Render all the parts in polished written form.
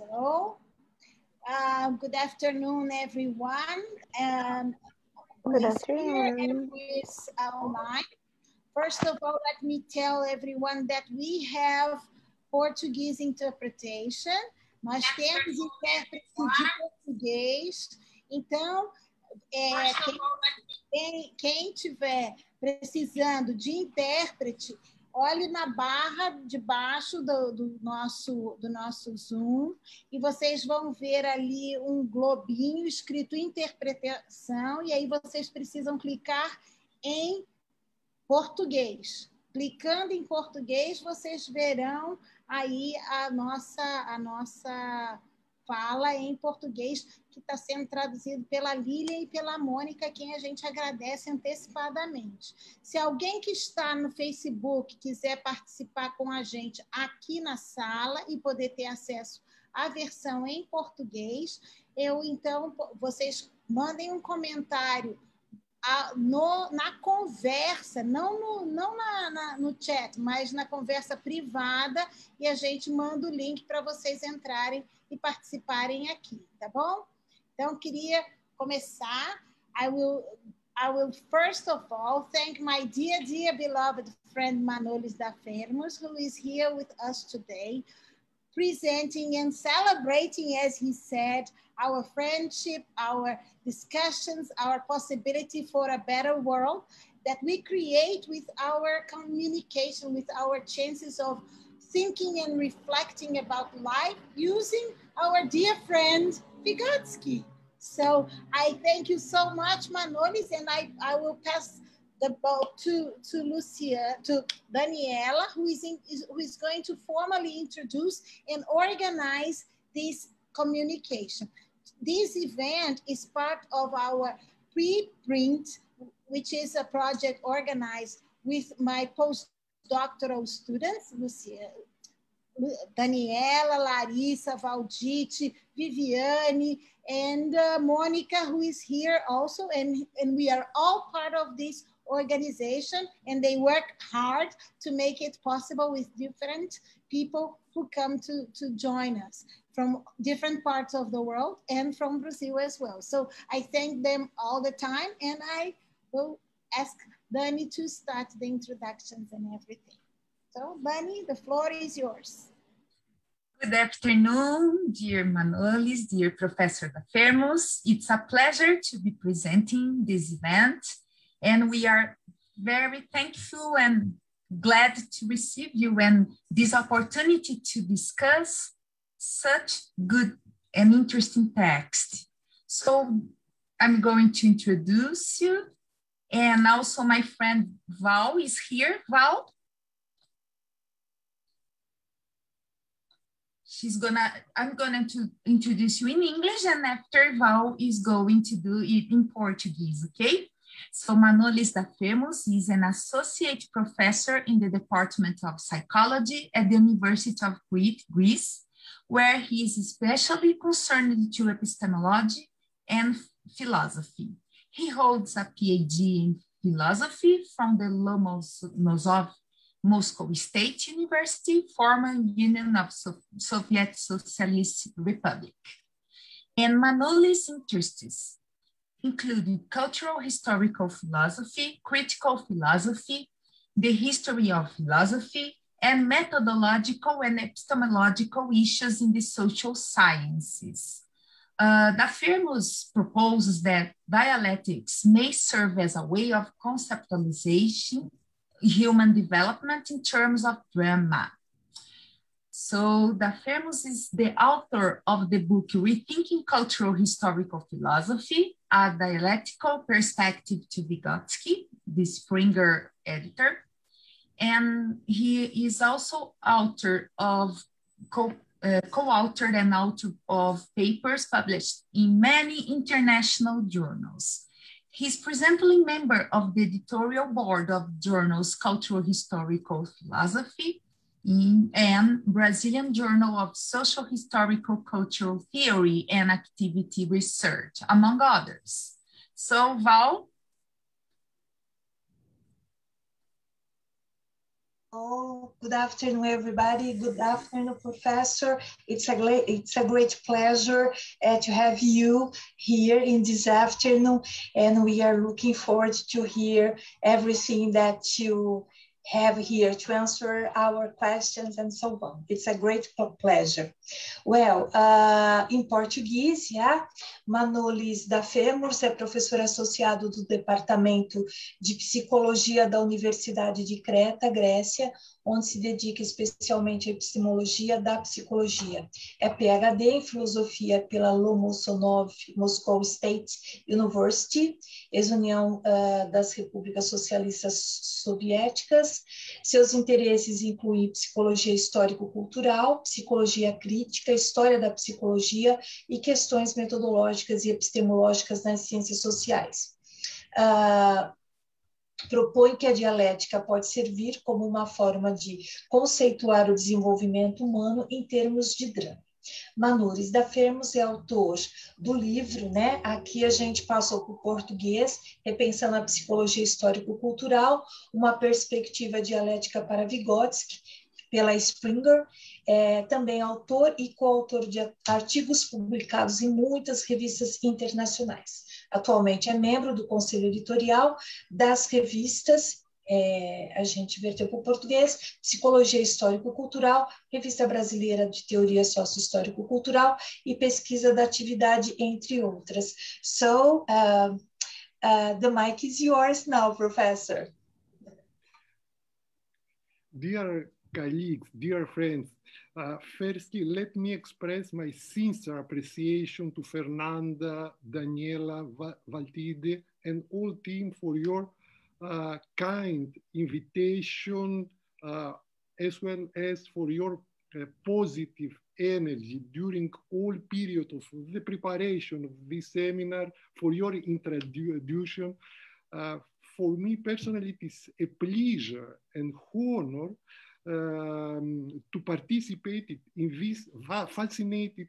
So, good afternoon, everyone. Who Good is here and afternoon. who is online. First of all, let me tell everyone that we have Portuguese interpretation. Nós temos intérprete de português. Então, quem tiver precisando de intérprete, olhe na barra de baixo do nosso Zoom e vocês vão ver ali um globinho escrito interpretação e aí vocês precisam clicar em português. Clicando em português, vocês verão aí a nossa fala em português, que está sendo traduzido pela Lília e pela Mônica, a quem a gente agradece antecipadamente. Se alguém que está no Facebook quiser participar com a gente aqui na sala e poder ter acesso à versão em português, então, vocês mandem um comentário na conversa, não no chat, mas na conversa privada, e a gente manda o link para vocês entrarem e participarem aqui, tá bom? Então, queria começar. I will first of all thank my dear beloved friend Manolis da Firmus, who is here with us today, presenting and celebrating, as he said, our friendship, our discussions, our possibility for a better world that we create with our communication, with our chances of thinking and reflecting about life using our dear friend Vygotsky. So I thank you so much, Manolis, and I will pass the ball to Daniela, who is going to formally introduce and organize this communication. This event is part of our preprint, which is a project organized with my postdoctoral students, Daniela, Larissa, Valdite, Viviane, and Monica, who is here also, and we are all part of this organization, and they work hard to make it possible with different people who come to join us from different parts of the world and from Brazil as well. So I thank them all the time, and I will ask Dani to start the introductions and everything. So Dani, the floor is yours. Good afternoon, dear Manolis, dear Professor da Firmus. It's a pleasure to be presenting this event, and we are very thankful and glad to receive you and this opportunity to discuss such good and interesting text. So I'm going to introduce you, and also my friend Val is here. Val? I'm gonna to introduce you in English, and after Val is going to do it in Portuguese, okay? So Manolis da Firmus is an associate professor in the Department of Psychology at the University of Greece, where he is especially concerned to epistemology and philosophy. He holds a PhD in philosophy from the Lomonosov Moscow State University, former Union of Soviet Socialist Republic. And Manolis' interests include cultural historical philosophy, critical philosophy, the history of philosophy, and methodological and epistemological issues in the social sciences. Da Firmus proposes that dialectics may serve as a way of conceptualization human development in terms of drama. So da Firmus is the author of the book Rethinking Cultural Historical Philosophy, A Dialectical Perspective to Vygotsky, the Springer editor. And he is also author of co-authored and author of papers published in many international journals. He's presently member of the editorial board of journals Cultural Historical Philosophy and Brazilian Journal of Social Historical Cultural Theory and Activity Research, among others. So Val? Oh, good afternoon, everybody. Good afternoon, Professor. It's a great pleasure to have you here in this afternoon, and we are looking forward to hear everything that you have here to answer our questions and so on. It's a great pleasure. Well, em português, yeah, Manolis da Femos é professor associado do Departamento de Psicologia da Universidade de Creta, Grécia, onde se dedica especialmente à epistemologia da psicologia. É PhD em filosofia pela Lomonosov Moscow State University, ex-União das Repúblicas Socialistas Soviéticas. Seus interesses incluem psicologia histórico-cultural, psicologia crítica, história da psicologia e questões metodológicas e epistemológicas nas ciências sociais. Propõe que a dialética pode servir como uma forma de conceituar o desenvolvimento humano em termos de drama. Manolis da Femos é autor do livro, né? Aqui a gente passou para o português, Repensando a Psicologia Histórico-Cultural, uma perspectiva dialética para Vygotsky, pela Springer, também autor e coautor de artigos publicados em muitas revistas internacionais. Atualmente é membro do conselho editorial das revistas, a gente verteu para o português, Psicologia Histórico-Cultural, Revista Brasileira de Teoria Sócio-Histórico-Cultural e Pesquisa da Atividade, entre outras. So, the mic is yours now, Professor. Dear colleagues, dear friends, firstly, let me express my sincere appreciation to Fernanda, Daniela, Valtide, and all team for your kind invitation, as well as for your positive energy during all period of the preparation of this seminar, for your introduction. For me personally, it is a pleasure and honor to participate in this fascinating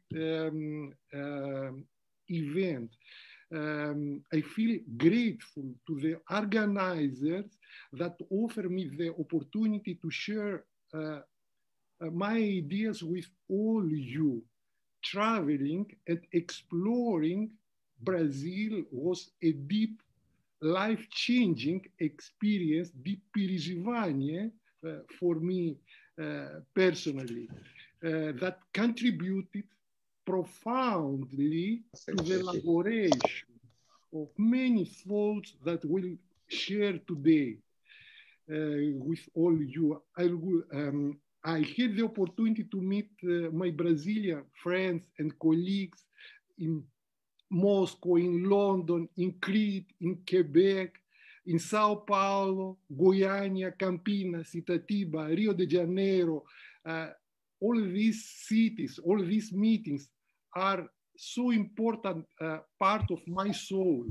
event. I feel grateful to the organizers that offer me the opportunity to share my ideas with all you. Traveling and exploring Brazil was a deep, life-changing experience, deep переживание for me personally, that contributed profoundly to the elaboration of many thoughts that we'll share today with all you. I had the opportunity to meet my Brazilian friends and colleagues in Moscow, in London, in Crete, in Quebec, in Sao Paulo, Goiânia, Campinas, Itatiba, Rio de Janeiro. All these cities, all these meetings are so important part of my soul,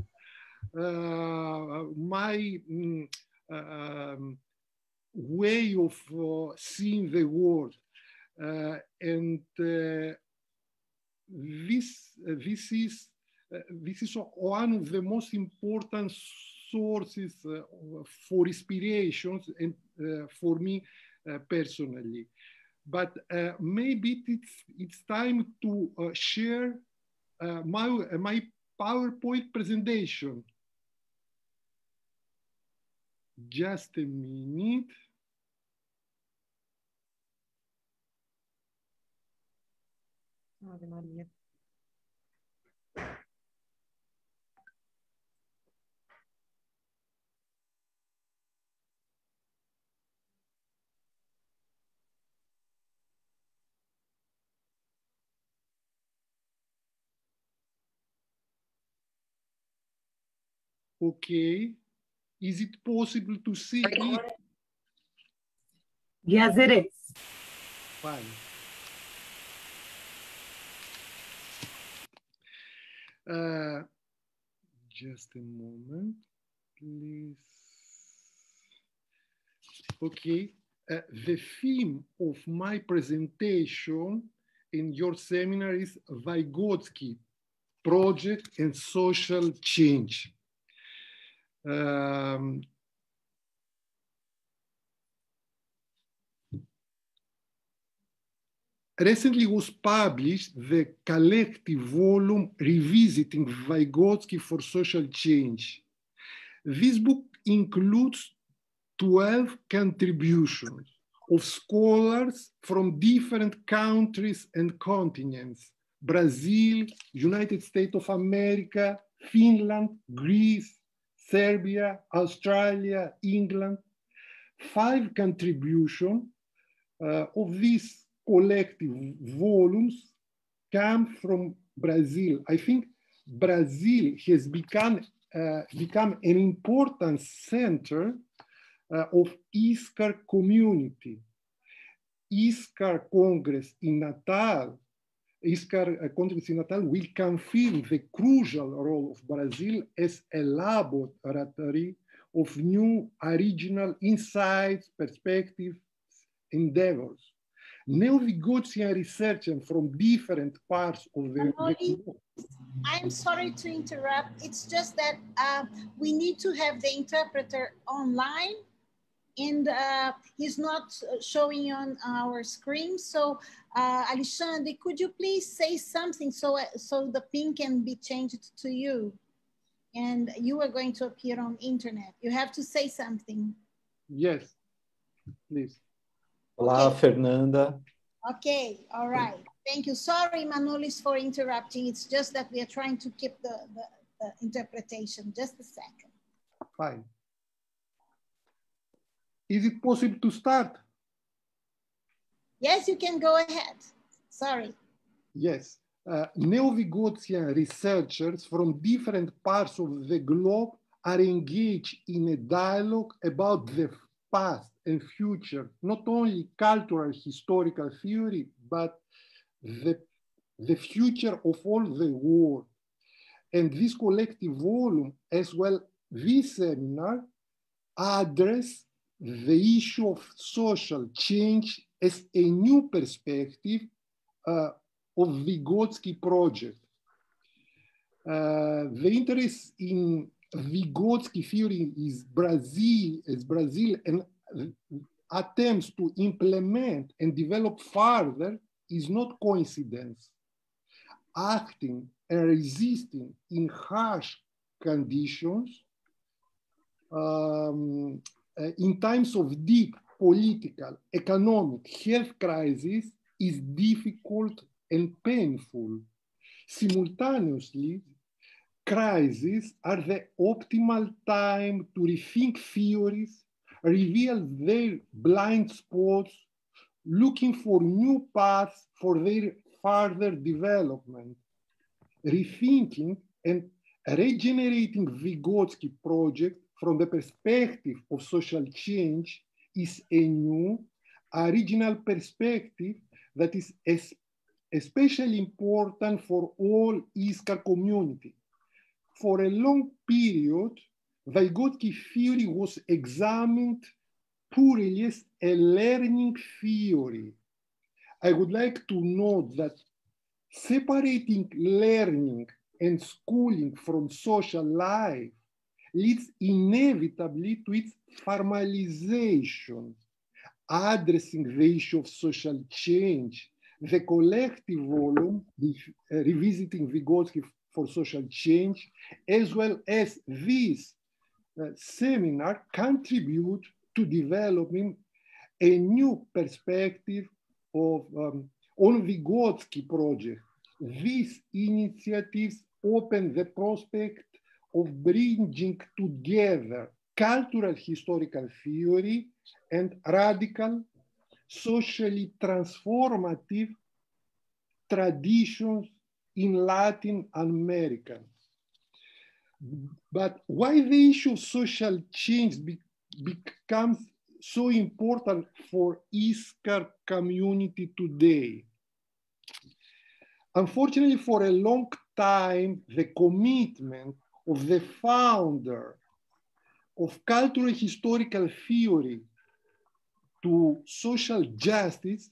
my way of seeing the world. And this is one of the most important sources for inspirations and for me personally. But maybe it's time to share my PowerPoint presentation. Just a minute. Ave Maria. Okay. Is it possible to see it? Yes, it is. Fine. Just a moment, please. Okay. The theme of my presentation in your seminar is Vygotsky, Project and Social Change. recently was published the collective volume Revisiting Vygotsky for Social Change. This book includes 12 contributions of scholars from different countries and continents: Brazil, United States of America, Finland, Greece, Serbia, Australia, England. 5 contributions of these collective volumes come from Brazil. I think Brazil has become an important center of ISCAR community. ISCAR Congress in Natal, ISCAR Congress in Natal will confirm the crucial role of Brazil as a laboratory of new original insights, perspectives, endeavors. Neo-Vygotskian researchers from different parts of the globe. I'm sorry to interrupt. It's just that we need to have the interpreter online, and he's not showing on our screen. So Alexandre, could you please say something so the pin can be changed to you? And you are going to appear on internet. You have to say something. Yes, please. Olá, Okay. Fernanda. Okay, all right. Thank you. Sorry, Manolis, for interrupting. It's just that we are trying to keep the interpretation. Just a second. Fine. Is it possible to start? Yes, you can go ahead. Sorry. Yes. Neo-Vygotskian researchers from different parts of the globe are engaged in a dialogue about the past and future, not only cultural historical theory, but the future of all the world. And this collective volume, as well this seminar, address the issue of social change as a new perspective of Vygotsky project. The interest in Vygotsky theory is Brazil and attempts to implement and develop further is not coincidence. Acting and resisting in harsh conditions in times of deep political, economic, health crisis is difficult and painful. Simultaneously, crises are the optimal time to rethink theories, reveal their blind spots, looking for new paths for their further development. Rethinking and regenerating Vygotsky project from the perspective of social change is a new, original perspective that is especially important for all ISCAR community. For a long period, Vygotsky theory was examined purely as a learning theory. I would like to note that separating learning and schooling from social life leads inevitably to its formalization. Addressing the issue of social change, the collective volume, Revisiting Vygotsky for Social Change, as well as this seminar, contribute to developing a new perspective of on Vygotsky project. These initiatives open the prospect of bringing together cultural historical theory and radical, socially transformative traditions in Latin America. But why the issue of social change becomes so important for ISCAR community today? Unfortunately, for a long time, the commitment of the founder of cultural historical theory to social justice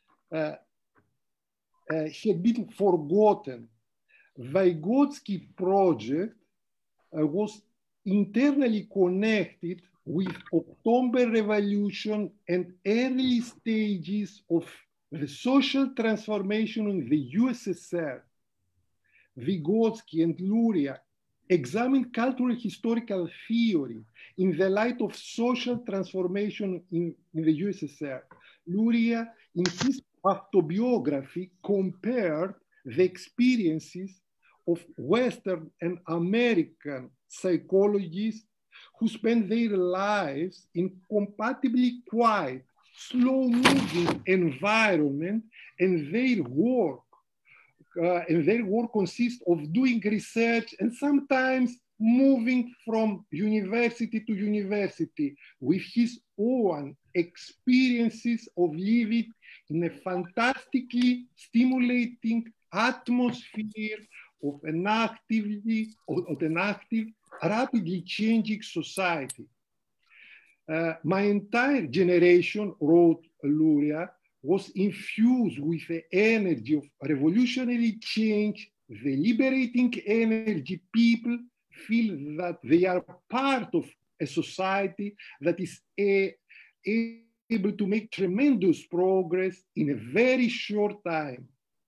had been forgotten. Vygotsky project was internally connected with October Revolution and early stages of the social transformation in the USSR, Vygotsky and Luria examined cultural historical theory in the light of social transformation in the USSR. Luria, in his autobiography, compared the experiences of Western and American psychologists who spent their lives in compatibly quiet, slow-moving environment, and their work consists of doing research and sometimes moving from university to university with his own experiences of living in a fantastically stimulating atmosphere of an active, rapidly changing society. My entire generation, wrote Luria, was infused with the energy of revolutionary change, the liberating energy. People feel that they are part of a society that is able to make tremendous progress in a very short time.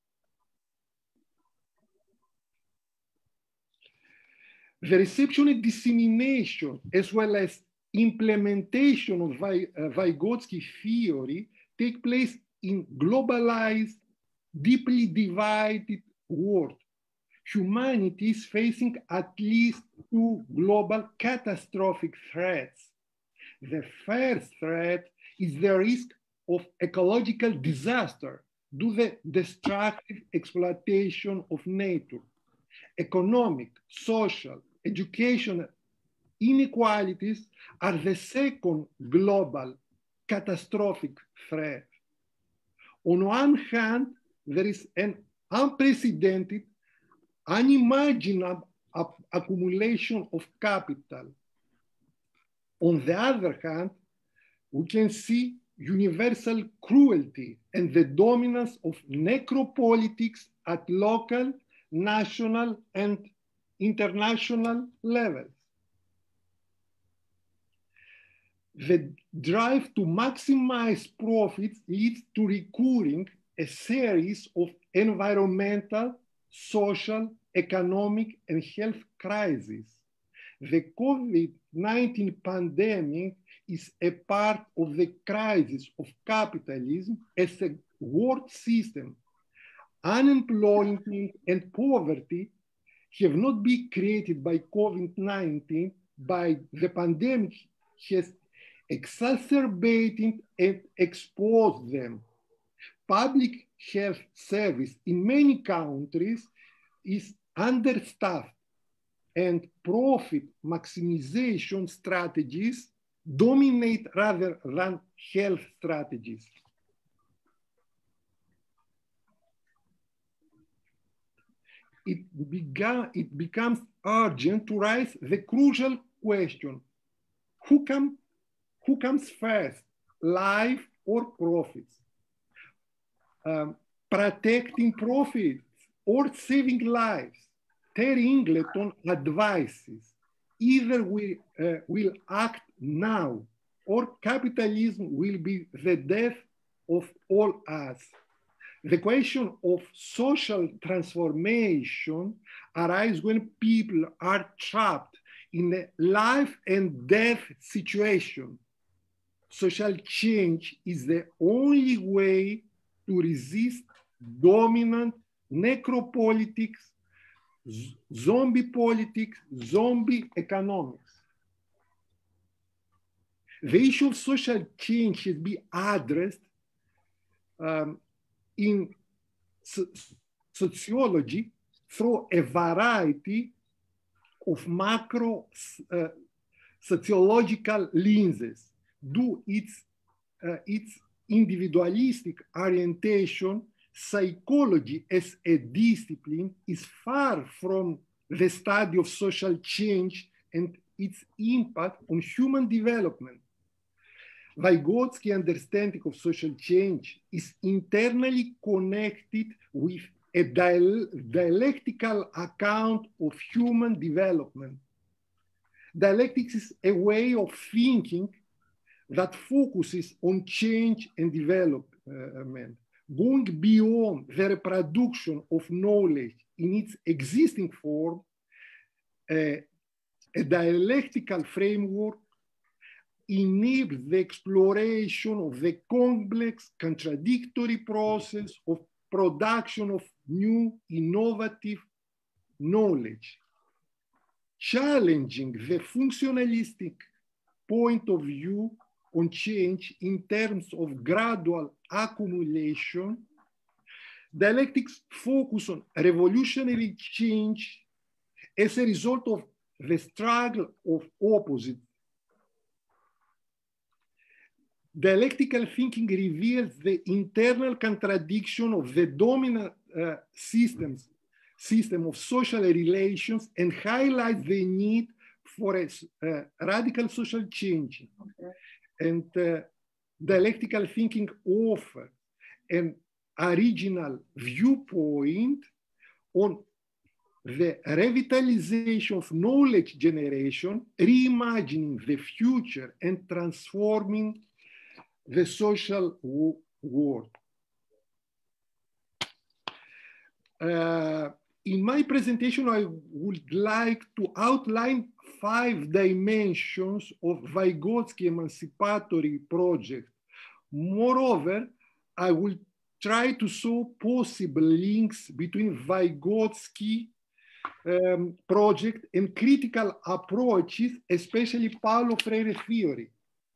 The reception and dissemination, as well as implementation of Vygotsky theory, take place in globalized, deeply divided world. Humanity is facing at least two global catastrophic threats. The first threat is the risk of ecological disaster due to the destructive exploitation of nature. Economic, social, educational inequalities are the second global catastrophic threat. On one hand, there is an unprecedented, unimaginable accumulation of capital. On the other hand, we can see universal cruelty and the dominance of necropolitics at local, national, and international levels. The drive to maximize profits leads to recurring a series of environmental, social, economic, and health crises. The COVID-19 pandemic is a part of the crisis of capitalism as a world system. Unemployment and poverty have not been created by COVID-19, but the pandemic has exacerbated and exposed them. Public health service in many countries is understaffed, and profit maximization strategies dominate rather than health strategies. It becomes urgent to raise the crucial question: who comes first, life or profits? Protecting profits or saving lives? Terry Ingleton advises either we will act now or capitalism will be the death of all us. The question of social transformation arises when people are trapped in a life and death situation. Social change is the only way to resist dominant necropolitics, zombie politics, zombie economics. The issue of social change should be addressed in sociology through a variety of macro sociological lenses. Due its individualistic orientation, psychology as a discipline is far from the study of social change and its impact on human development. Vygotsky understanding of social change is internally connected with a dialectical account of human development. Dialectics is a way of thinking that focuses on change and development. going beyond the reproduction of knowledge in its existing form, a dialectical framework enables the exploration of the complex, contradictory process of production of new, innovative knowledge, challenging the functionalistic point of view on change in terms of gradual accumulation. Dialectics focus on revolutionary change as a result of the struggle of opposites. Dialectical thinking reveals the internal contradiction of the dominant system of social relations and highlights the need for a radical social change. Okay. And dialectical thinking offers an original viewpoint on the revitalization of knowledge generation, reimagining the future and transforming the social world. In my presentation, I would like to outline 5 dimensions of Vygotsky Emancipatory Project. Moreover, I will try to show possible links between Vygotsky project and critical approaches, especially Paulo Freire theory.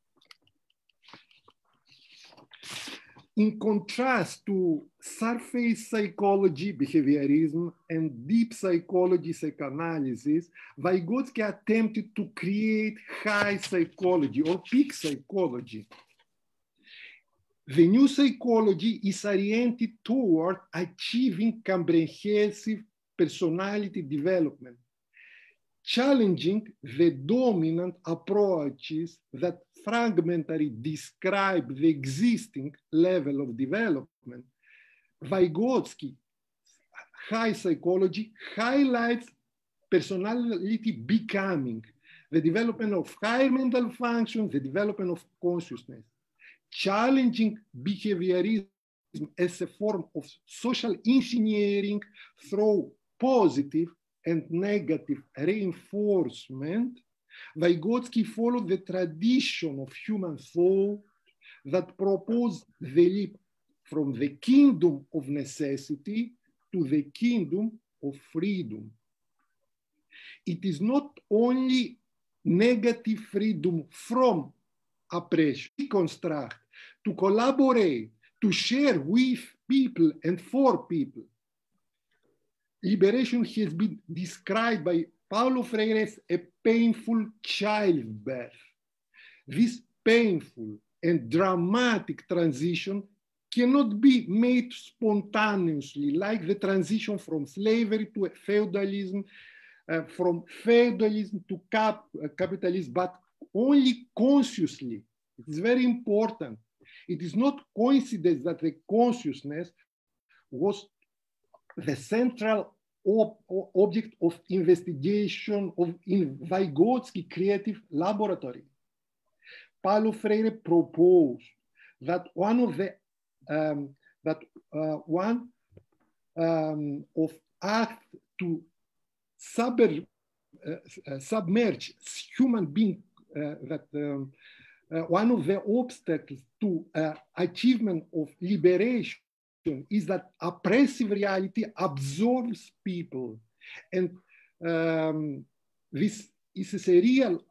In contrast to surface psychology, behaviorism, and deep psychology, psychoanalysis, Vygotsky attempted to create high psychology or peak psychology. The new psychology is oriented toward achieving comprehensive personality development, challenging the dominant approaches that fragmentary describe the existing level of development. Vygotsky high psychology highlights personality becoming, the development of higher mental functions, the development of consciousness, challenging behaviorism as a form of social engineering through positive and negative reinforcement. Vygotsky followed the tradition of human thought that proposed the leap from the kingdom of necessity to the kingdom of freedom. It is not only negative freedom from oppression, to construct, to collaborate, to share with people and for people. Liberation has been described by Paulo Freire as a painful childbirth. This painful and dramatic transition cannot be made spontaneously, like the transition from slavery to feudalism, from feudalism to capitalism, but only consciously. It is very important. It is not coincidence that the consciousness was the central object of investigation in Vygotsky creative laboratory. Paulo Freire proposed that one of acts to submerge human being, one of the obstacles to achievement of liberation is that oppressive reality absorbs people. And this is a real,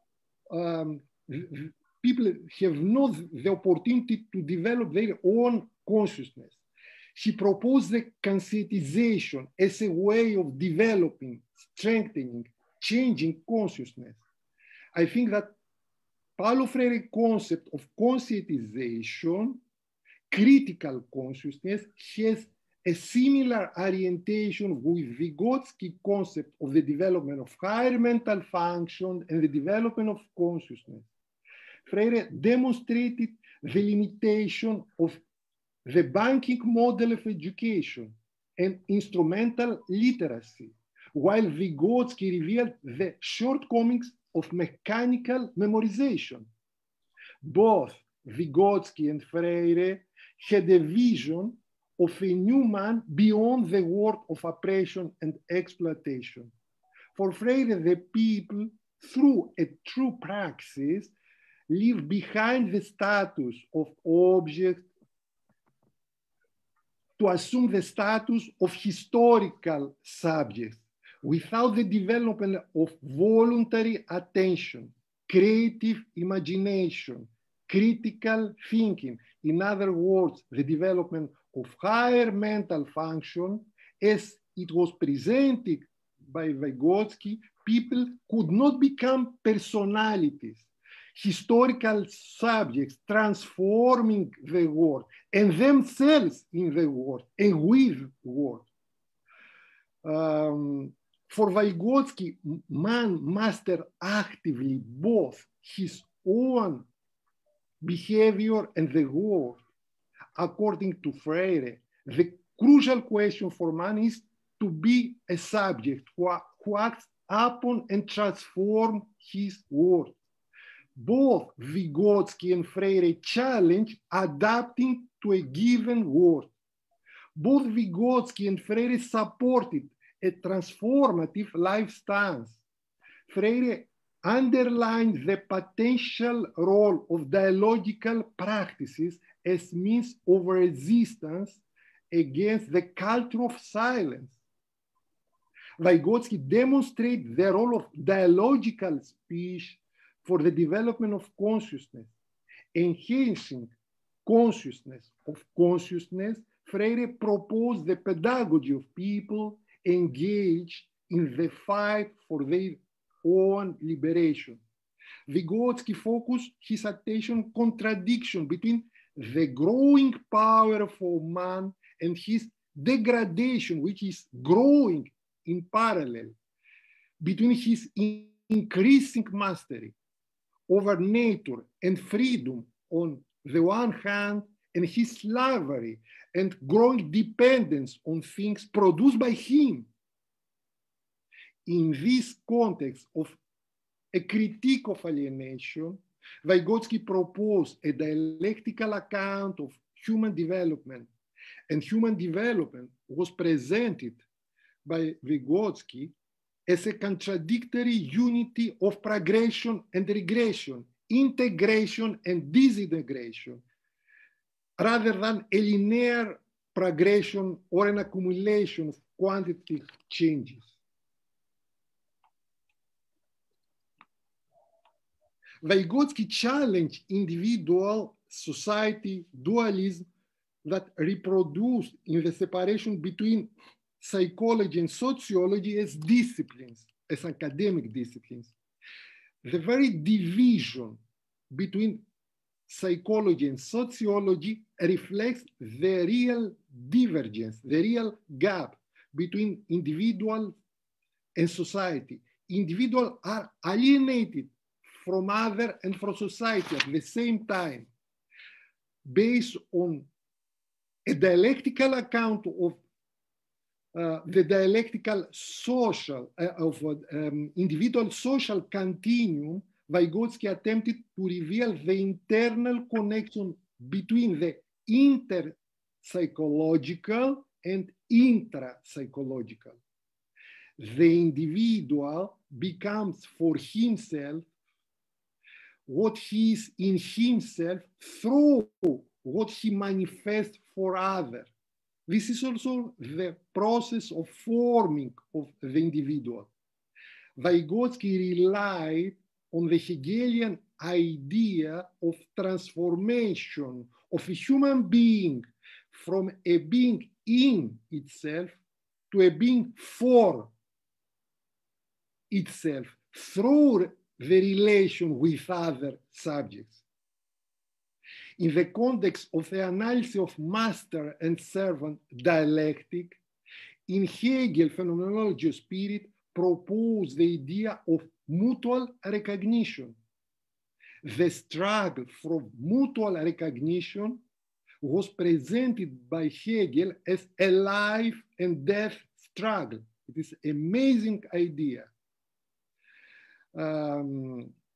people have not the opportunity to develop their own consciousness. She proposed the conscientization as a way of developing, strengthening, changing consciousness. I think that Paulo Freire's concept of conscientization, critical consciousness, has a similar orientation with Vygotsky concept of the development of higher mental function and the development of consciousness. Freire demonstrated the limitation of the banking model of education and instrumental literacy, while Vygotsky revealed the shortcomings of mechanical memorization. Both Vygotsky and Freire had a vision of a new man beyond the world of oppression and exploitation. For Freire, the people, through a true praxis, leave behind the status of object to assume the status of historical subjects without the development of voluntary attention, creative imagination, critical thinking. In other words, the development of higher mental function as it was presented by Vygotsky, people could not become personalities, historical subjects transforming the world and themselves in the world and with the world. For Vygotsky, man masters actively both his own behavior and the world. According to Freire, the crucial question for man is to be a subject who acts upon and transforms his world. Both Vygotsky and Freire challenge adapting to a given world. Both Vygotsky and Freire supported a transformative life stance. Freire underlined the potential role of dialogical practices as means of resistance against the culture of silence. Vygotsky demonstrated the role of dialogical speech for the development of consciousness. Enhancing consciousness of consciousness, Freire proposed the pedagogy of people engaged in the fight for their own liberation. Vygotsky focused his attention on contradiction between the growing power of man and his degradation, which is growing in parallel, between his increasing mastery over nature and freedom on the one hand, and his slavery and growing dependence on things produced by him. In this context of a critique of alienation, Vygotsky proposed a dialectical account of human development, and human development was presented by Vygotsky as a contradictory unity of progression and regression, integration and disintegration, rather than a linear progression or an accumulation of quantitative changes. Vygotsky challenged individual society dualism that reproduced in the separation between psychology and sociology as disciplines, as academic disciplines. The very division between psychology and sociology reflects the real divergence, the real gap between individual and society. Individuals are alienated from other and from society at the same time, based on a dialectical account of the dialectical social, individual social continuum. Vygotsky attempted to reveal the internal connection between the interpsychological and intrapsychological. The individual becomes for himself what he is in himself through what he manifests for others. This is also the process of forming of the individual. Vygotsky relied on the Hegelian idea of transformation of a human being from a being in itself to a being for itself through the relation with other subjects. In the context of the analysis of master and servant dialectic, in Hegel, Phenomenology of Spirit proposed the idea of mutual recognition. The struggle for mutual recognition was presented by Hegel as a life and death struggle. It is an amazing idea.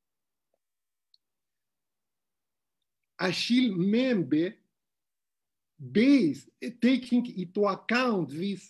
Achille Mbembe taking into account this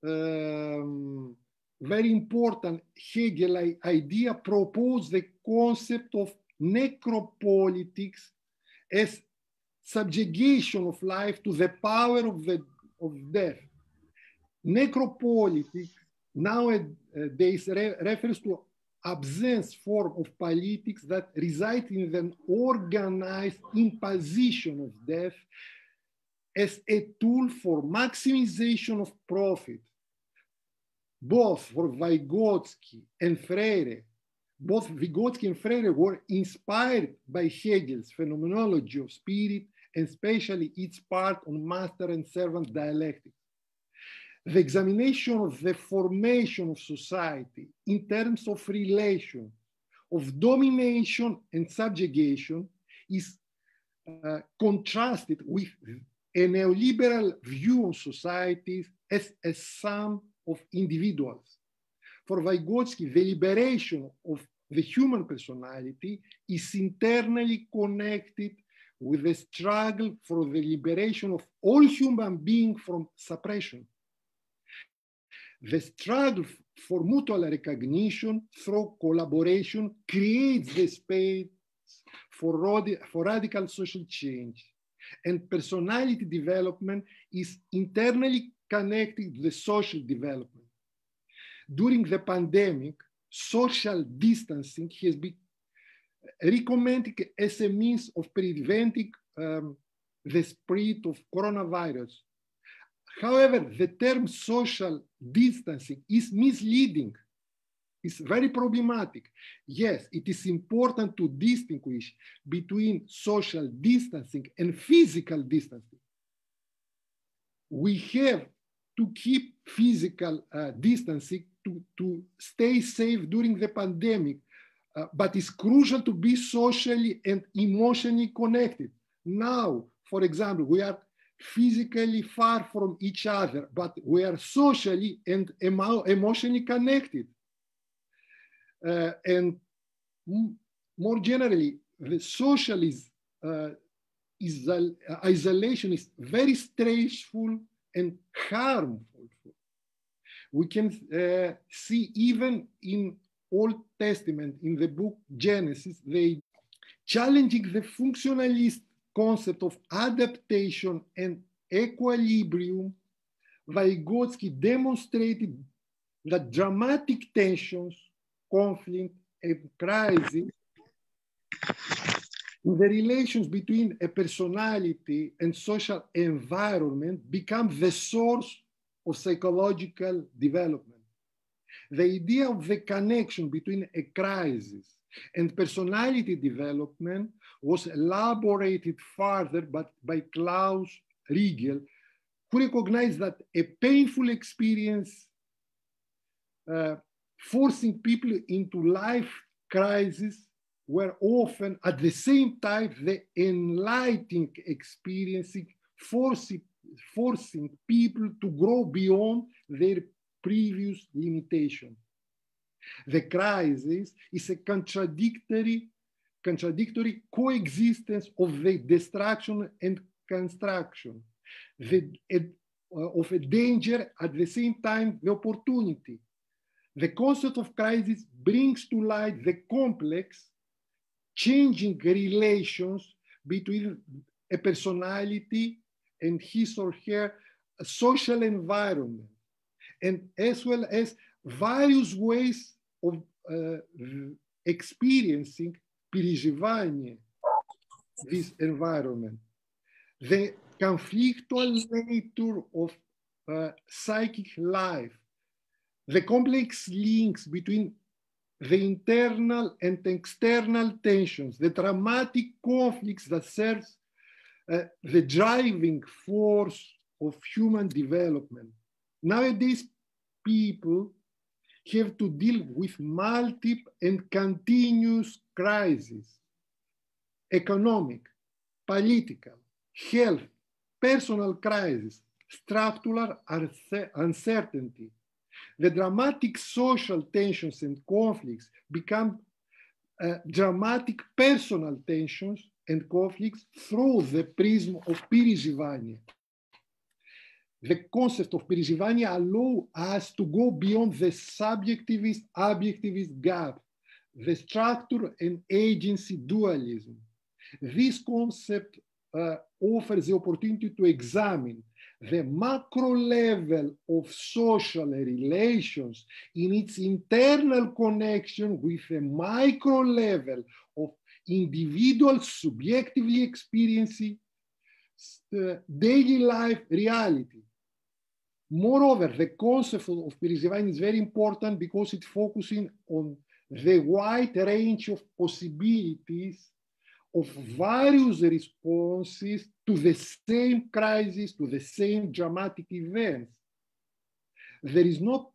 very important Hegel idea, proposed the concept of necropolitics as subjugation of life to the power of death. Necropolitics nowadays refers to absence form of politics that reside in an organized imposition of death as a tool for maximization of profit. Both for Vygotsky and Freire, both Vygotsky and Freire were inspired by Hegel's phenomenology of spirit, and especially its part on master and servant dialectics. The examination of the formation of society in terms of relation, of domination and subjugation is contrasted with a neoliberal view on societies as a sum of individuals. For Vygotsky, the liberation of the human personality is internally connected with the struggle for the liberation of all human beings from suppression. The struggle for mutual recognition through collaboration creates the space for radical social change, and personality development is internally connected to the social development. During the pandemic, social distancing has been recommended as a means of preventing the spread of coronavirus. However, the term social distancing is misleading. It's very problematic. Yes, it is important to distinguish between social distancing and physical distancing. We have to keep physical distancing to stay safe during the pandemic, but it's crucial to be socially and emotionally connected. Now, for example, we are physically far from each other, but we are socially and emotionally connected. And more generally, the social isolation is very stressful and harmful. We can see even in Old Testament, in the book Genesis, they challenging the functionalist concept of adaptation and equilibrium. Vygotsky demonstrated that dramatic tensions, conflict, and crisis in the relations between a personality and social environment become the source of psychological development. The idea of the connection between a crisis and personality development was elaborated further by Klaus Riegel, who recognized that a painful experience forcing people into life crisis were often at the same time the enlightening experiencing, forcing people to grow beyond their previous limitation. The crisis is a contradictory coexistence of the destruction and construction, of a danger at the same time the opportunity. The concept of crisis brings to light the complex, changing relations between a personality and his or her social environment, and as well as various ways of experiencing, переживание, this environment. The conflictual nature of psychic life, the complex links between the internal and external tensions, the dramatic conflicts that serve the driving force of human development. Nowadays, people have to deal with multiple and continuous crises: economic, political, health, personal crisis, structural uncertainty. The dramatic social tensions and conflicts become dramatic personal tensions and conflicts through the prism of переживания. the concept of Pirisivania allows us to go beyond the subjectivist-objectivist gap, the structure and agency dualism. This concept offers the opportunity to examine the macro level of social relations in its internal connection with the micro level of individual subjectively experiencing daily life reality. Moreover, the concept of Pirisivania is very important because it's focusing on the wide range of possibilities of various responses to the same crisis, to the same dramatic events. There is no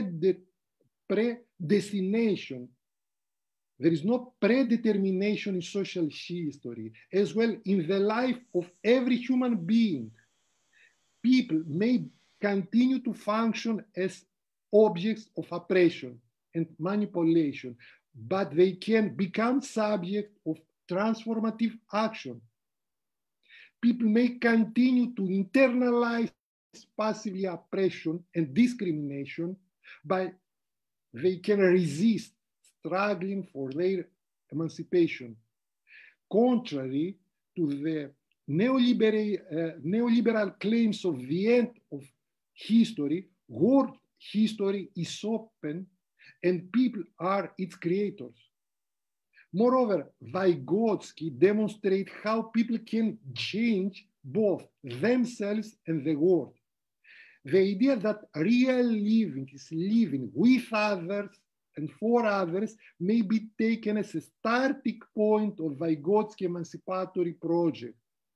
predestination. There is no predetermination in social history, as well in the life of every human being. People may continue to function as objects of oppression and manipulation, but they can become subject of transformative action. People may continue to internalize passively oppression and discrimination, but they can resist, struggling for their emancipation. Contrary to the neoliberal claims of the end of history, world history is open and people are its creators. Moreover, Vygotsky demonstrates how people can change both themselves and the world. The idea that real living is living with others and for others may be taken as a starting point of Vygotsky emancipatory project.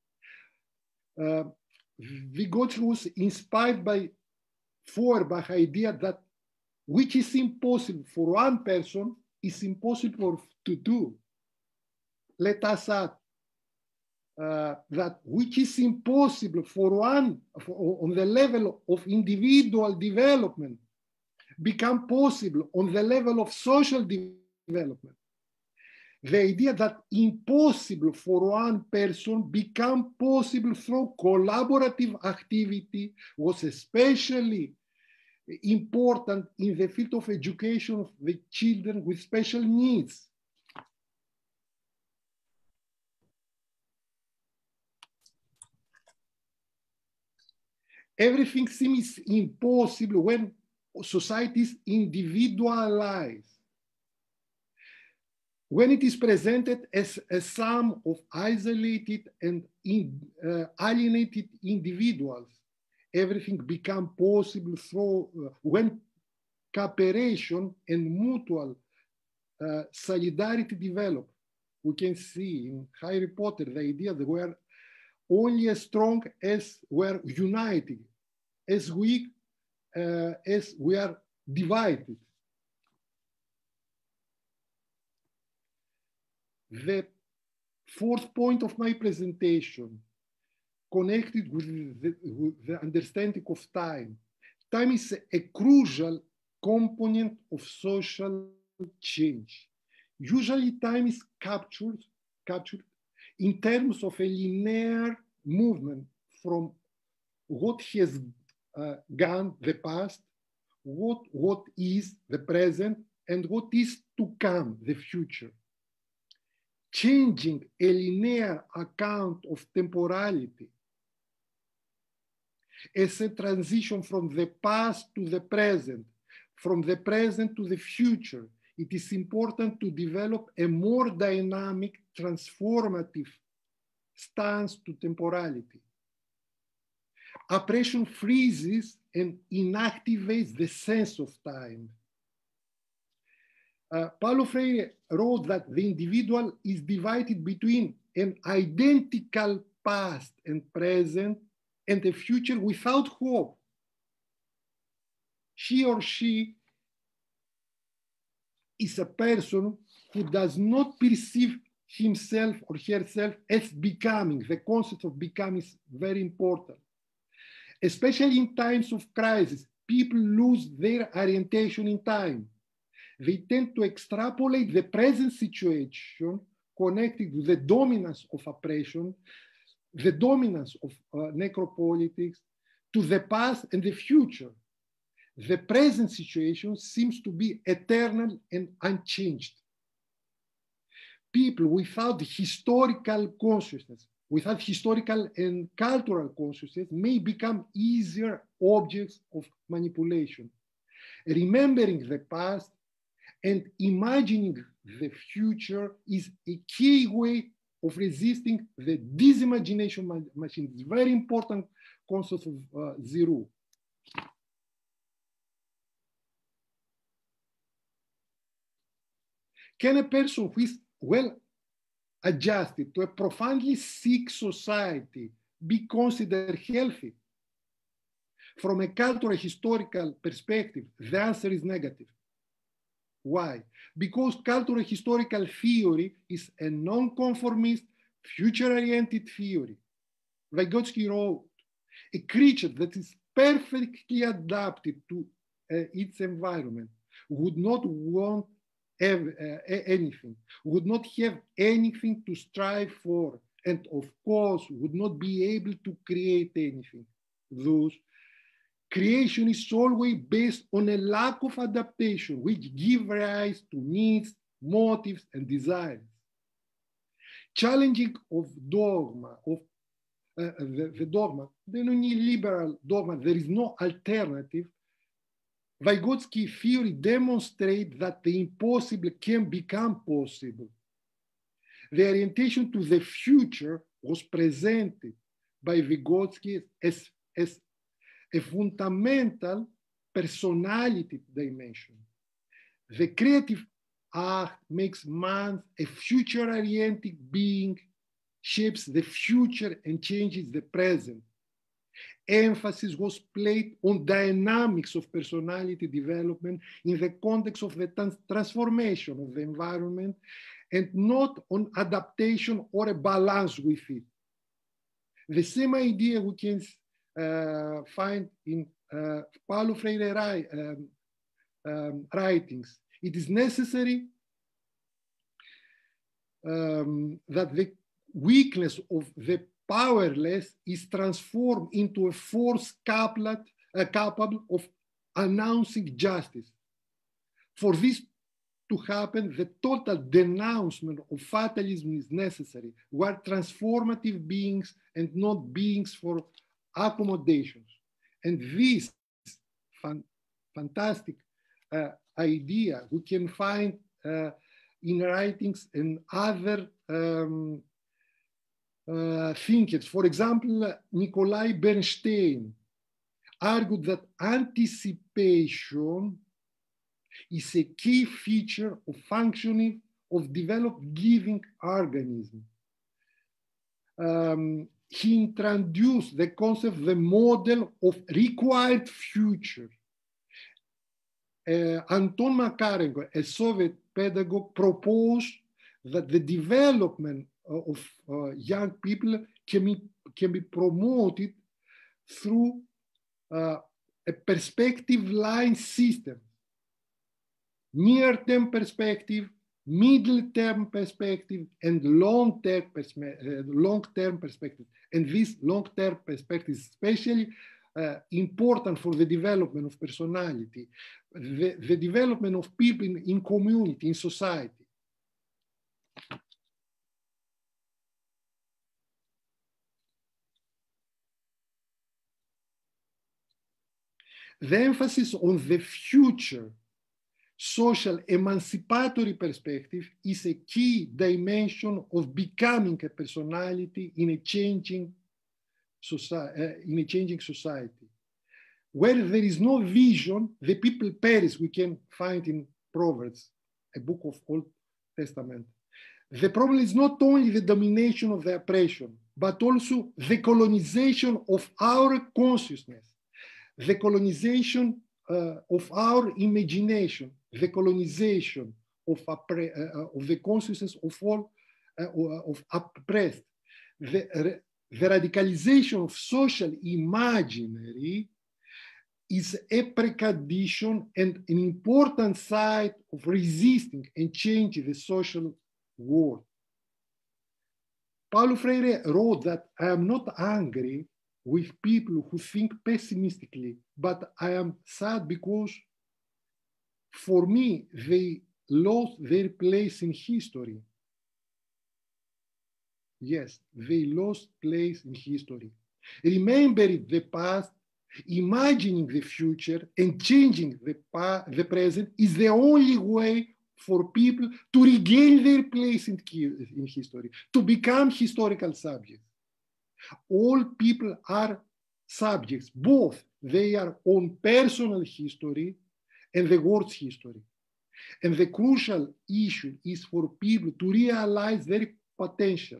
Vygotsky was inspired by Feuerbach's idea that which is impossible for one person is impossible to do. Let us add that which is impossible for one on the level of individual development become possible on the level of social development. The idea that impossible for one person become possible through collaborative activity was especially important in the field of education of the children with special needs. Everything seems impossible when society is individualized. When it is presented as a sum of isolated and alienated individuals, everything becomes possible through when cooperation and mutual solidarity develop. We can see in Harry Potter the idea that we are only as strong as we are united, as weak as we are divided. The fourth point of my presentation, connected with the understanding of time. Time is a crucial component of social change. Usually time is captured in terms of a linear movement from what has gone, the past, what is the present, and what is to come, the future. Changing a linear account of temporality as a transition from the past to the present, from the present to the future, it is important to develop a more dynamic, transformative stance to temporality. Oppression freezes and inactivates the sense of time. Paulo Freire wrote that the individual is divided between an identical past and present and a future without hope. He or she is a person who does not perceive himself or herself as becoming. The concept of becoming is very important. Especially in times of crisis, people lose their orientation in time. They tend to extrapolate the present situation connected to the dominance of oppression, the dominance of necropolitics, to the past and the future. The present situation seems to be eternal and unchanged. People without historical consciousness, without historical and cultural consciousness, may become easier objects of manipulation. Remembering the past and imagining the future is a key way of resisting the disimagination machine. It's very important concept of Zero. Can a person who is well adjusted to a profoundly sick society be considered healthy? From a cultural historical perspective, the answer is negative. Why? Because cultural historical theory is a non-conformist, future-oriented theory. Vygotsky wrote, a creature that is perfectly adapted to its environment would not want anything, would not have anything to strive for, and of course would not be able to create anything. Thus, creation is always based on a lack of adaptation, which gives rise to needs, motives, and desires. Challenging of dogma, of the dogma, the neoliberal dogma, there is no alternative. Vygotsky theory demonstrates that the impossible can become possible. The orientation to the future was presented by Vygotsky as a fundamental personality dimension. The creative act makes man a future-oriented being, shapes the future and changes the present. Emphasis was placed on dynamics of personality development in the context of the transformation of the environment and not on adaptation or a balance with it. The same idea we can find in Paulo Freire writings. It is necessary that the weakness of the powerless is transformed into a force capable of announcing justice. For this to happen, the total denouncement of fatalism is necessary. We are transformative beings and not beings for accommodations. And this fantastic idea we can find in writings and other thinkers. For example, Nikolai Bernstein argued that anticipation is a key feature of functioning of developed living organism. He introduced the concept, the model of required future. Anton Makarenko, a Soviet pedagogue, proposed that the development of young people can be promoted through a perspective line system. Near-term perspective, middle-term perspective, and long-term perspective. And this long-term perspective is especially important for the development of personality, the development of people in community, in society. The emphasis on the future social emancipatory perspective is a key dimension of becoming a personality in a changing society. Where there is no vision, the people perish, we can find in Proverbs, a book of Old Testament. The problem is not only the domination of the oppression, but also the colonization of our consciousness, the colonization of our imagination, the colonization of the consciousness of all of oppressed, the radicalization of social imaginary is a precondition and an important side of resisting and changing the social world. Paulo Freire wrote that I am not angry with people who think pessimistically, but I am sad because for me, they lost their place in history. Yes, they lost place in history. Remembering the past, imagining the future, and changing the present is the only way for people to regain their place in history, to become historical subjects. All people are subjects, both their own personal history and the world's history. And the crucial issue is for people to realize their potential.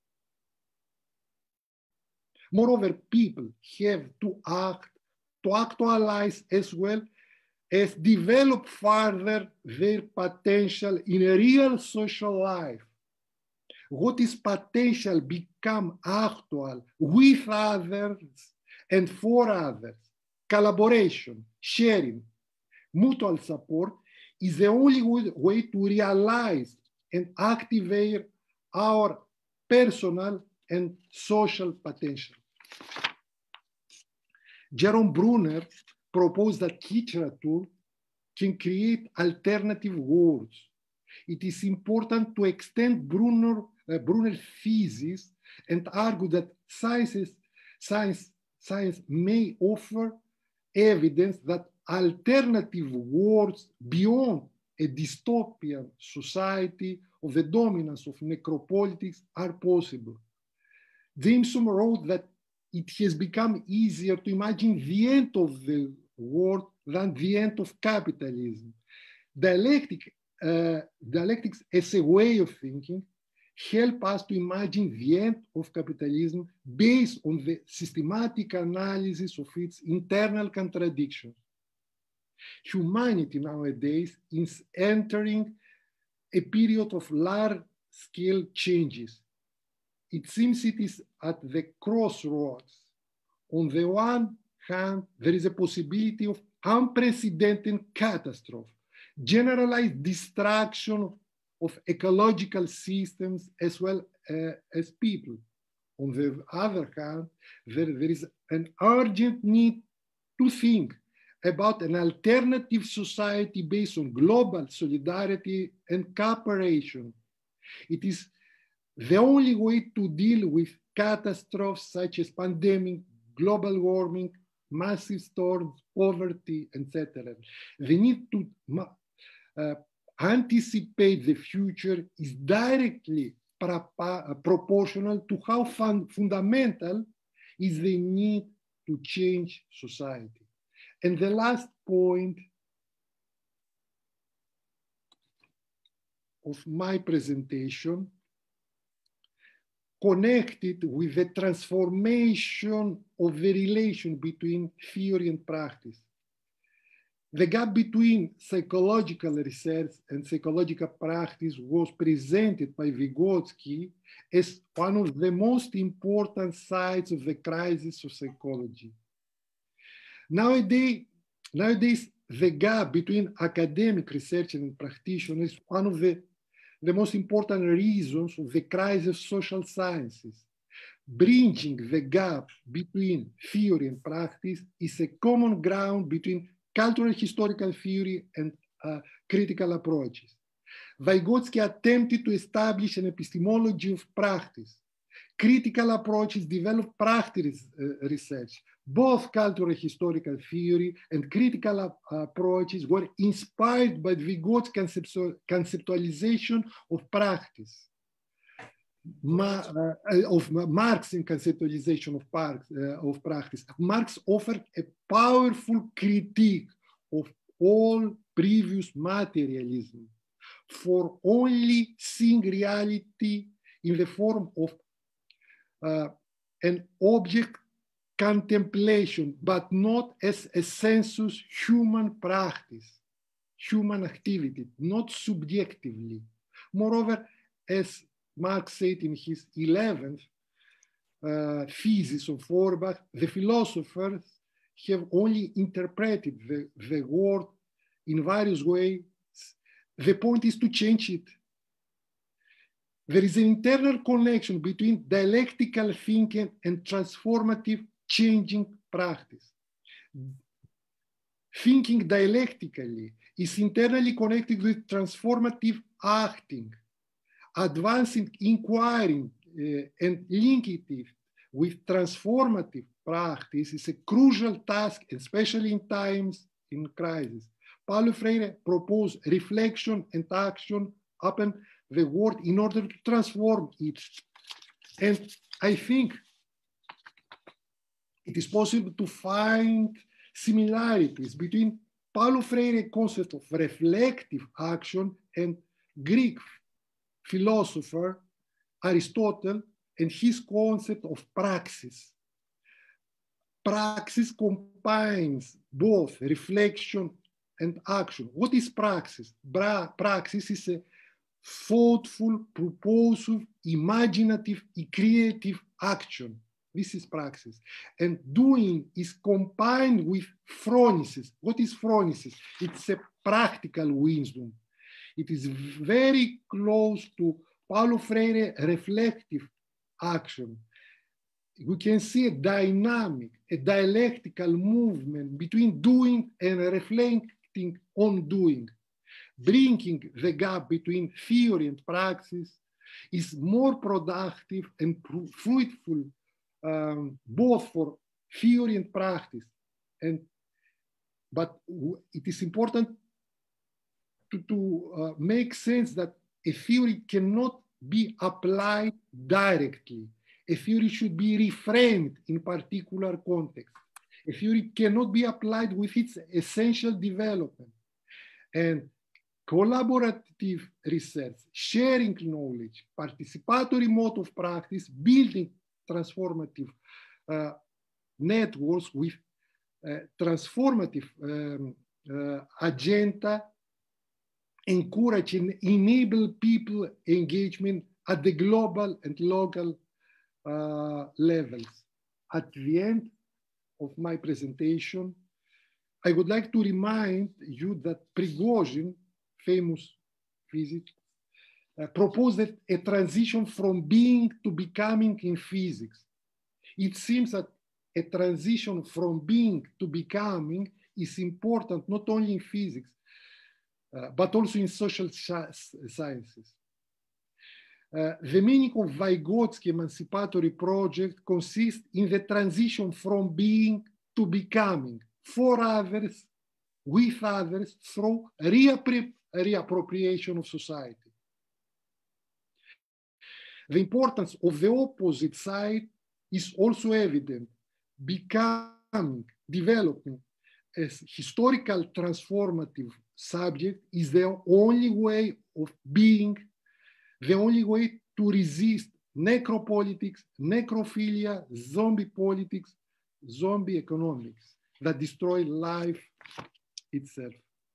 Moreover, people have to act, to actualize as well as develop further their potential in a real social life. What is potential become actual with others and for others. Collaboration, sharing, mutual support is the only way to realize and activate our personal and social potential. Jerome Bruner proposed that literature can create alternative worlds. It is important to extend Bruner's thesis and argue that science may offer evidence that alternative worlds beyond a dystopian society of the dominance of necropolitics are possible. Jameson wrote that it has become easier to imagine the end of the world than the end of capitalism. Dialectics as a way of thinking help us to imagine the end of capitalism based on the systematic analysis of its internal contradictions. Humanity nowadays is entering a period of large-scale changes. It seems it is at the crossroads. On the one hand, there is a possibility of unprecedented catastrophe, generalized destruction of ecological systems as well as people. On the other hand, there is an urgent need to think about an alternative society based on global solidarity and cooperation. It is the only way to deal with catastrophes such as pandemic, global warming, massive storms, poverty, etc. The need to anticipate the future is directly proportional to how fundamental is the need to change society. And the last point of my presentation connected with the transformation of the relation between theory and practice. The gap between psychological research and psychological practice was presented by Vygotsky as one of the most important sides of the crisis of psychology. Nowadays, the gap between academic research and practitioners is one of the most important reasons of the crisis of social sciences. Bridging the gap between theory and practice is a common ground between cultural historical theory and critical approaches. Vygotsky attempted to establish an epistemology of practice. Critical approaches develop practice research. Both cultural historical theory and critical approaches were inspired by Vygotsky's conceptualization of practice, of Marx's conceptualization of practice. Marx offered a powerful critique of all previous materialism, for only seeing reality in the form of an object contemplation, but not as a sensuous human practice, human activity, not subjectively. Moreover, as Marx said in his 11th thesis of Feuerbach, the philosophers have only interpreted the world in various ways. The point is to change it. There is an internal connection between dialectical thinking and transformative changing practice. Thinking dialectically is internally connected with transformative acting. Advancing inquiry and linking it with transformative practice is a crucial task, especially in times in crisis. Paulo Freire proposed reflection and action upon the world in order to transform it. And I think it is possible to find similarities between Paulo Freire's concept of reflective action and Greek philosopher Aristotle and his concept of praxis. Praxis combines both reflection and action. What is praxis? Praxis is a thoughtful, purposive, imaginative, creative action. This is praxis. And doing is combined with phronesis. What is phronesis? It's a practical wisdom. It is very close to Paulo Freire reflective action. We can see a dynamic, a dialectical movement between doing and reflecting on doing. Bringing the gap between theory and praxis is more productive and fruitful both for theory and practice. But it is important to make sense that a theory cannot be applied directly. A theory should be reframed in particular context. A theory cannot be applied with its essential development. And collaborative research, sharing knowledge, participatory mode of practice, building transformative networks with transformative agenda, encourage and enable people engagement at the global and local levels. At the end of my presentation, I would like to remind you that Prigozhin, famous physicist, proposed a transition from being to becoming in physics. It seems that a transition from being to becoming is important not only in physics, but also in social sciences. The meaning of Vygotsky Emancipatory Project consists in the transition from being to becoming for others, with others, through reappropriation of society. The importance of the opposite side is also evident. Becoming, developing as historical transformative subject is the only way of being, the only way to resist necropolitics, necrophilia, zombie politics, zombie economics that destroy life itself.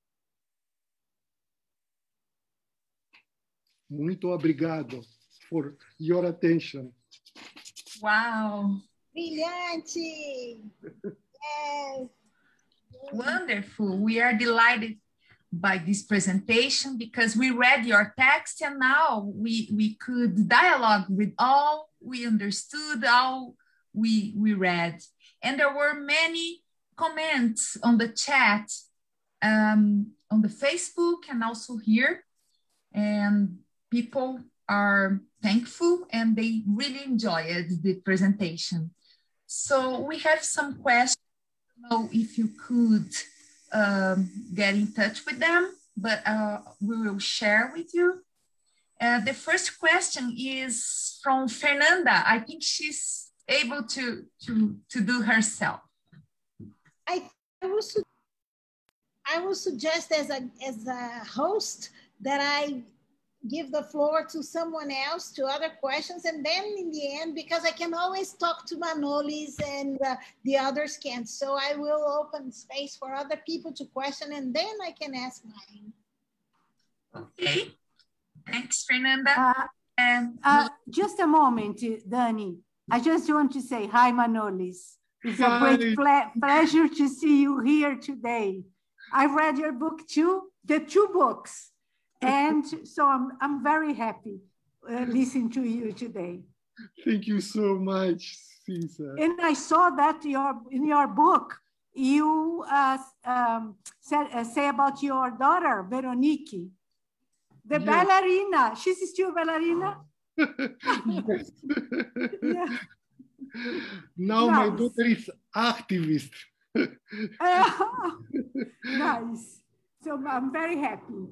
Muito obrigado for your attention. Wow. Brilhante! Yes. Wonderful. We are delighted by this presentation because we read your text and now we could dialogue with all we understood, all we read. And there were many comments on the chat, on the Facebook and also here. And people are thankful and they really enjoyed the presentation. So we have some questions. I don't know if you could get in touch with them, but we will share with you. The first question is from Fernanda. I think she's able to do herself. I will suggest as a host that I give the floor to someone else, to other questions, and then in the end, because I can always talk to Manolis and the others can't, so I will open space for other people to question, and then I can ask mine. Okay, thanks, Fernanda. Just a moment, Dani. I just want to say hi, Manolis. It's a great pleasure to see you here today. I read your book too, the two books. And so I'm very happy listening to you today. Thank you so much, And I saw that in your book, you say about your daughter, Veronique, the ballerina. She's still a ballerina? Yes. Yeah. Now Nice. my daughter is activist. Nice. So I'm very happy.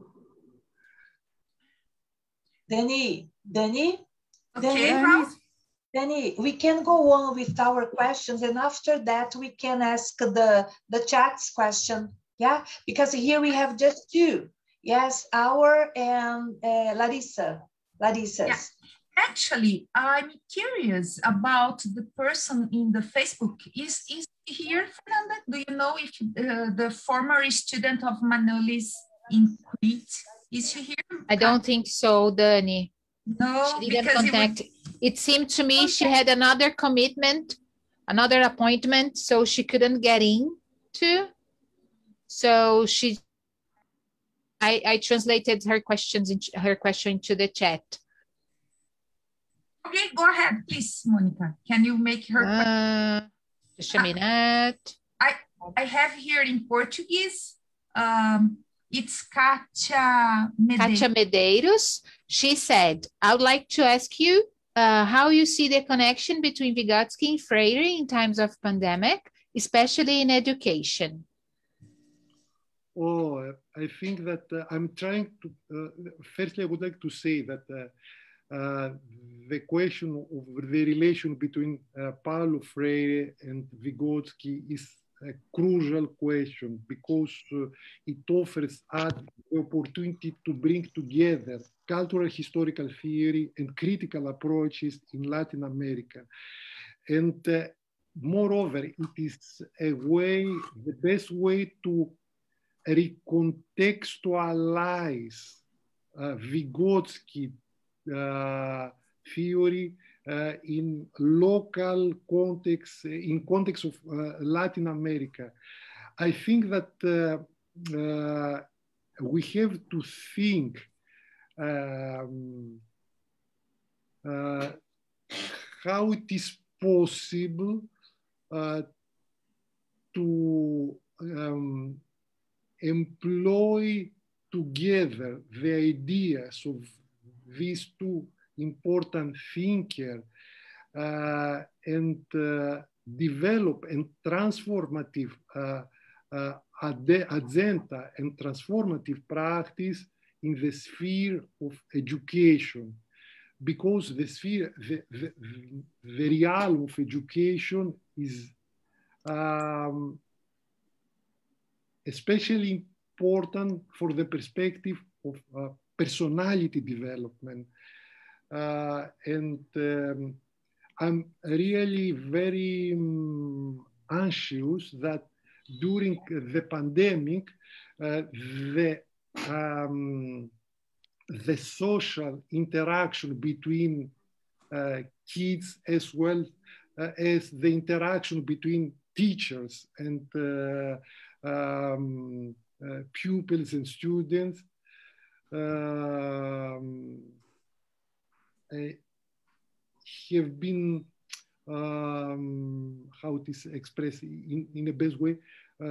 Danny, Okay, Ralph? Danny, we can go on with our questions, and after that we can ask the chat's question. Yeah, because here we have just two. Yes, our and Larissa's. Yeah. Actually, I'm curious about the person in the Facebook. Is here, Fernanda? Do you know if the former student of Manolis in Crete, is she here? I don't think so, Dani. No, She didn't because contact. It seemed to me she had another commitment, another appointment, so she couldn't get in to. So I translated her question into the chat. Okay, go ahead, please, Monica. Can you make her? Just a minute. I have here in Portuguese. It's Katia Medeiros. Katia Medeiros. She said, I would like to ask you how you see the connection between Vygotsky and Freire in times of pandemic, especially in education. Oh, I think that I'm trying to, firstly, I would like to say that the question of the relation between Paulo Freire and Vygotsky is a crucial question because it offers us the opportunity to bring together cultural historical theory and critical approaches in Latin America. And moreover, it is a way, the best way to recontextualize Vygotsky theory in local context, in context of Latin America. I think that we have to think how it is possible to employ together the ideas of these two important thinkers and develop a transformative agenda and transformative practice in the sphere of education, because the sphere, the realm of education is especially important for the perspective of personality development. I'm really very anxious that during the pandemic, the social interaction between kids as well as the interaction between teachers and pupils and students have been, how it is expressed in a best way,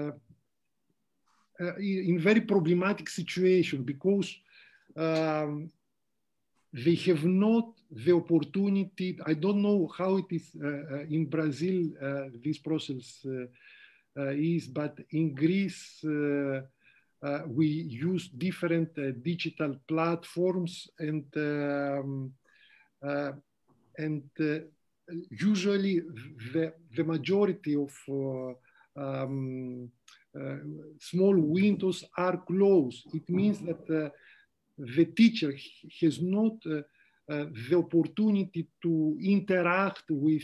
in very problematic situation because they have not the opportunity. I don't know how it is in Brazil, this process is, but in Greece, we use different digital platforms and usually the majority of small windows are closed. It means that the teacher has not the opportunity to interact with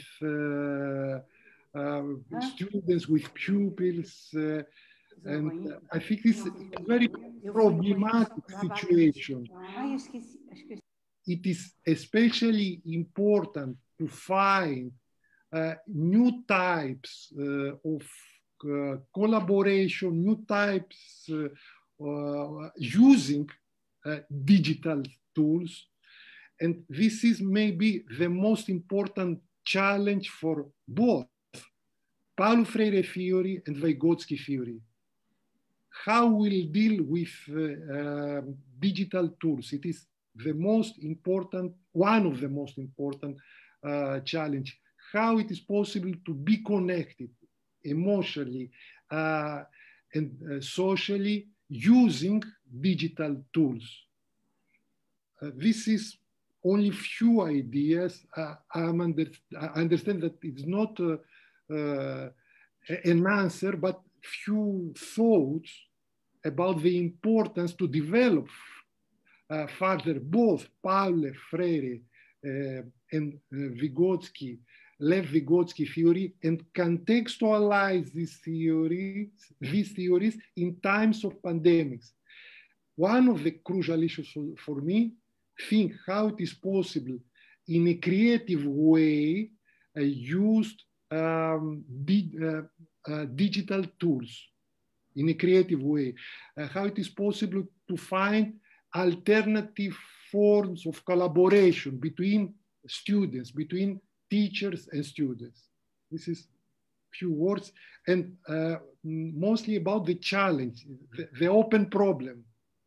students, with pupils, and I think it's a very problematic situation. It is especially important to find new types of collaboration, new types using digital tools. And this is maybe the most important challenge for both Paulo Freire theory and Vygotsky theory. How we'll deal with digital tools. It is the most important, one of the most important challenge. How it is possible to be connected emotionally and socially using digital tools. This is only few ideas. I understand that it's not an answer, but few thoughts about the importance to develop further both Paulo Freire and Vygotsky, Lev Vygotsky theory, and contextualize these theories in times of pandemics. One of the crucial issues for me, think how it is possible in a creative way used digital tools in a creative way, how it is possible to find alternative forms of collaboration between students, between teachers and students. This is few words, and mostly about the challenge, the open problem.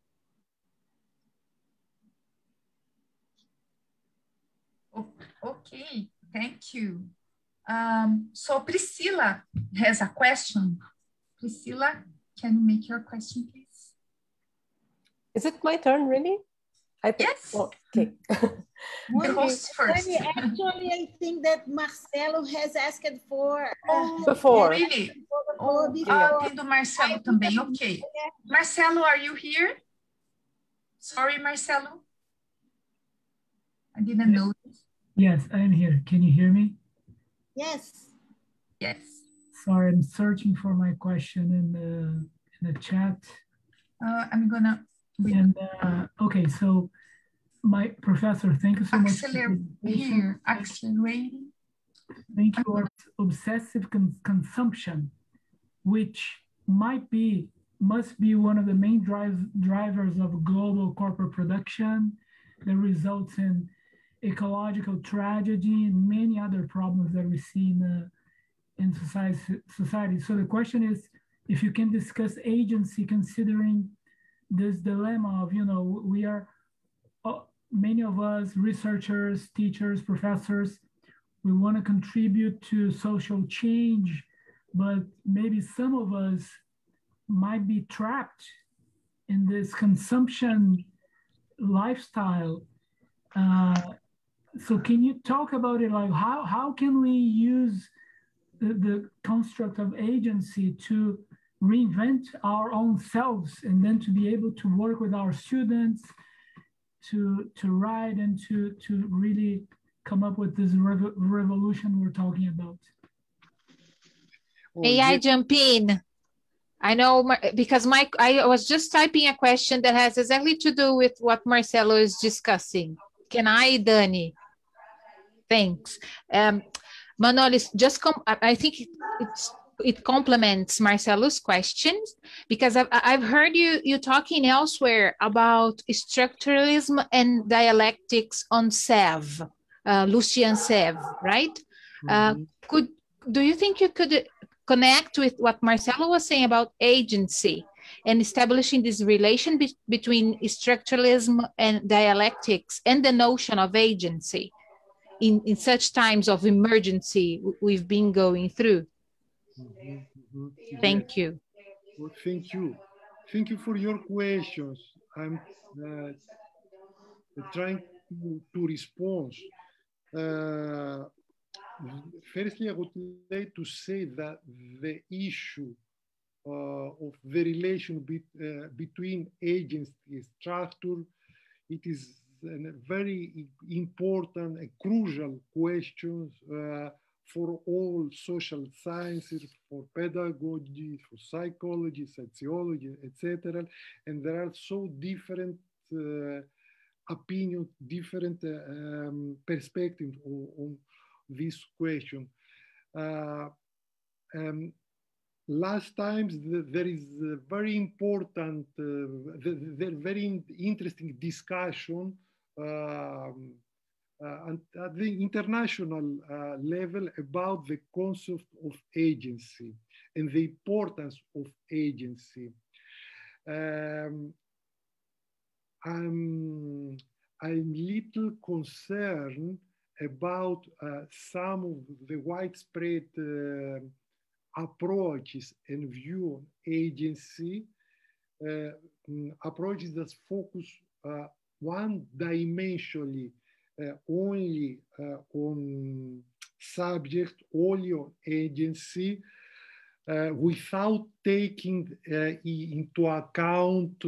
Okay, thank you. So Priscilla has a question. Priscilla, can you make your question, please? Is it my turn, really? Yes. Oh, okay. The host first. Actually, I think that Marcelo has asked for before. Really? Before. Tem do Marcelo também, ok. Marcelo, are you here? Sorry, Marcelo. I didn't notice. Yes, I am here. Can you hear me? Yes. Yes. Sorry, I'm searching for my question in the chat. I'm gonna. And okay, so my professor, thank you so much. Here, accelerating. Thank you for obsessive consumption, which must be one of the main drivers of global corporate production that results in ecological tragedy and many other problems that we see in society. So the question is, if you can discuss agency considering this dilemma of, we are, many of us, researchers, teachers, professors, we want to contribute to social change, but maybe some of us might be trapped in this consumption lifestyle. So can you talk about it? Like how can we use the construct of agency to reinvent our own selves and then to be able to work with our students to write and to really come up with this revolution we're talking about? May I jump in? I know, because I was just typing a question that has exactly to do with what Marcelo is discussing. Can I, Dani? Thanks. Manolis, I think it complements Marcelo's questions, because I've heard you talking elsewhere about structuralism and dialectics on Sèvres, Lucien Sèvres, right? Mm-hmm. Do you think you could connect with what Marcelo was saying about agency and establishing this relation between structuralism and dialectics and the notion of agency in such times of emergency we've been going through? Mm-hmm. Thank you. Well, thank you. Thank you for your questions. I'm trying to respond. Firstly, I would like to say that the issue of the relation between agency and structure, it is a very important and crucial question for all social sciences, for pedagogy, for psychology, sociology, etc. And there are so different opinions, different perspectives on this question. Last times there is a very important, very interesting discussion at the international level about the concept of agency and the importance of agency. I'm little concerned about some of the widespread approaches and view on agency, approaches that focus one-dimensionally only on subject, only on agency, without taking into account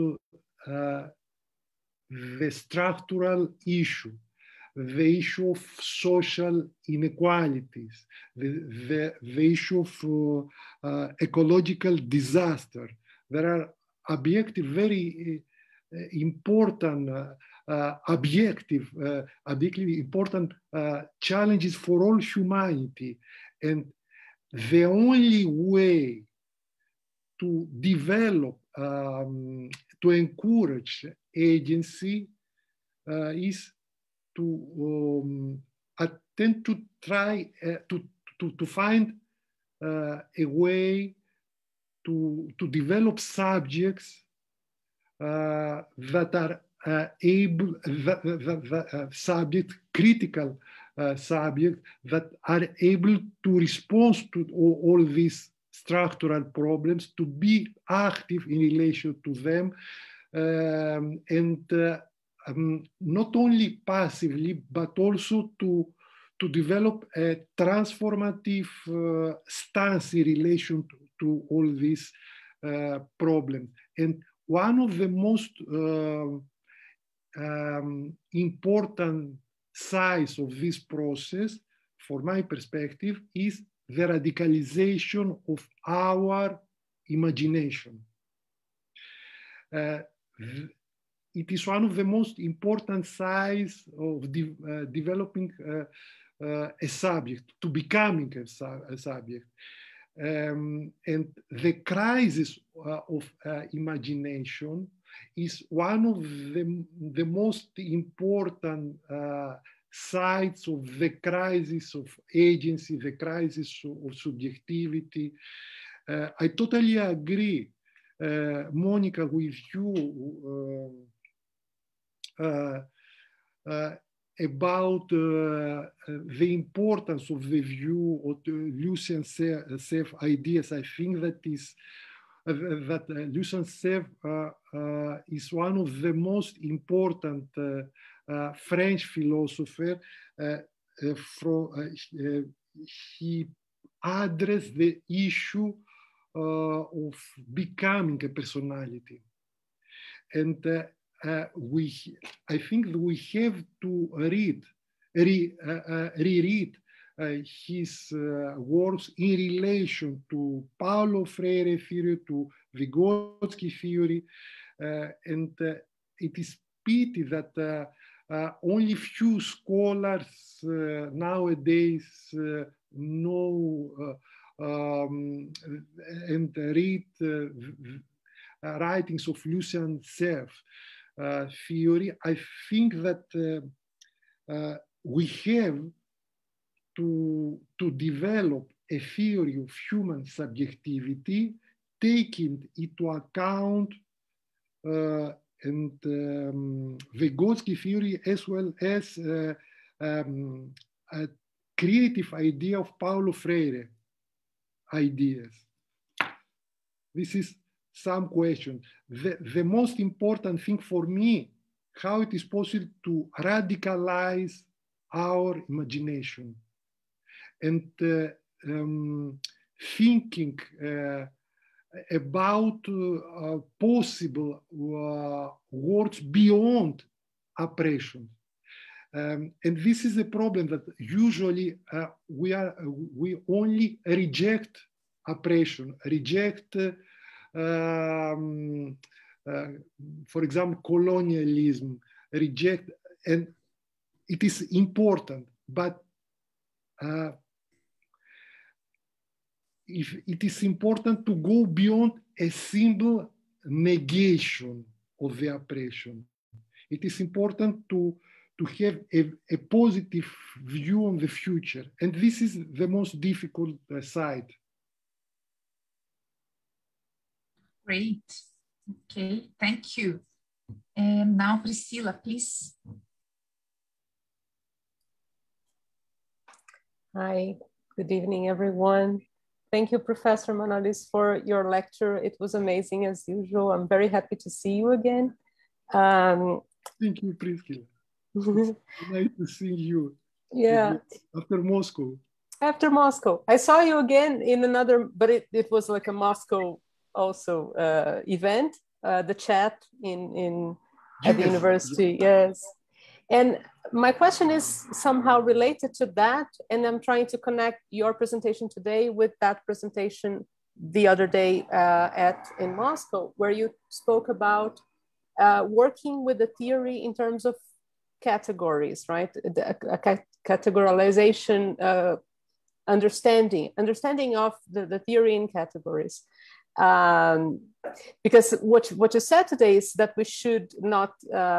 the structural issue, the issue of social inequalities, the issue of ecological disaster. There are objective, very important, objectively important challenges for all humanity. And the only way to develop, to encourage agency is to attempt to try to find a way to develop subjects that are able, critical subjects that are able to respond to all these structural problems, to be active in relation to them, and not only passively, but also to develop a transformative stance in relation to all these problems. And one of the most important sides of this process, for my perspective, is the radicalization of our imagination. It is one of the most important sides of developing a subject, to becoming a subject. And the crisis of imagination is one of the most important sides of the crisis of agency, the crisis of subjectivity. I totally agree, Monica, with you about the importance of the view of Lucien Sèvres ideas. I think that Lucien Sèvres is one of the most important French philosophers. He addressed the issue of becoming a personality. And I think that we have to reread his works in relation to Paulo Freire theory, to Vygotsky theory, and it is pity that only few scholars nowadays know and read writings of Lucien Sèvres theory. I think that we have to develop a theory of human subjectivity, taking into account Vygotsky theory, as well as a creative idea of Paulo Freire ideas. This is some question. The most important thing for me, how it is possible to radicalize our imagination and thinking about possible words beyond oppression. And this is a problem that usually we only reject oppression, reject, for example, colonialism, reject, and it is important, but if it is important to go beyond a simple negation of the oppression. It is important to to have a positive view on the future. And this is the most difficult side. Great. Okay, thank you. And now Priscilla, please. Hi, good evening, everyone. Thank you, Professor Manolis, for your lecture. It was amazing as usual. I'm very happy to see you again. Thank you, Priscilla. Nice to see you. Yeah. After Moscow. After Moscow. I saw you again in another, but it was like a Moscow also event, the chat at the university, yes. And my question is somehow related to that, and I'm trying to connect your presentation today with that presentation the other day in Moscow, where you spoke about working with the theory in terms of categories, right? Categorization, understanding of the theory in categories. Because what you said today is that we should not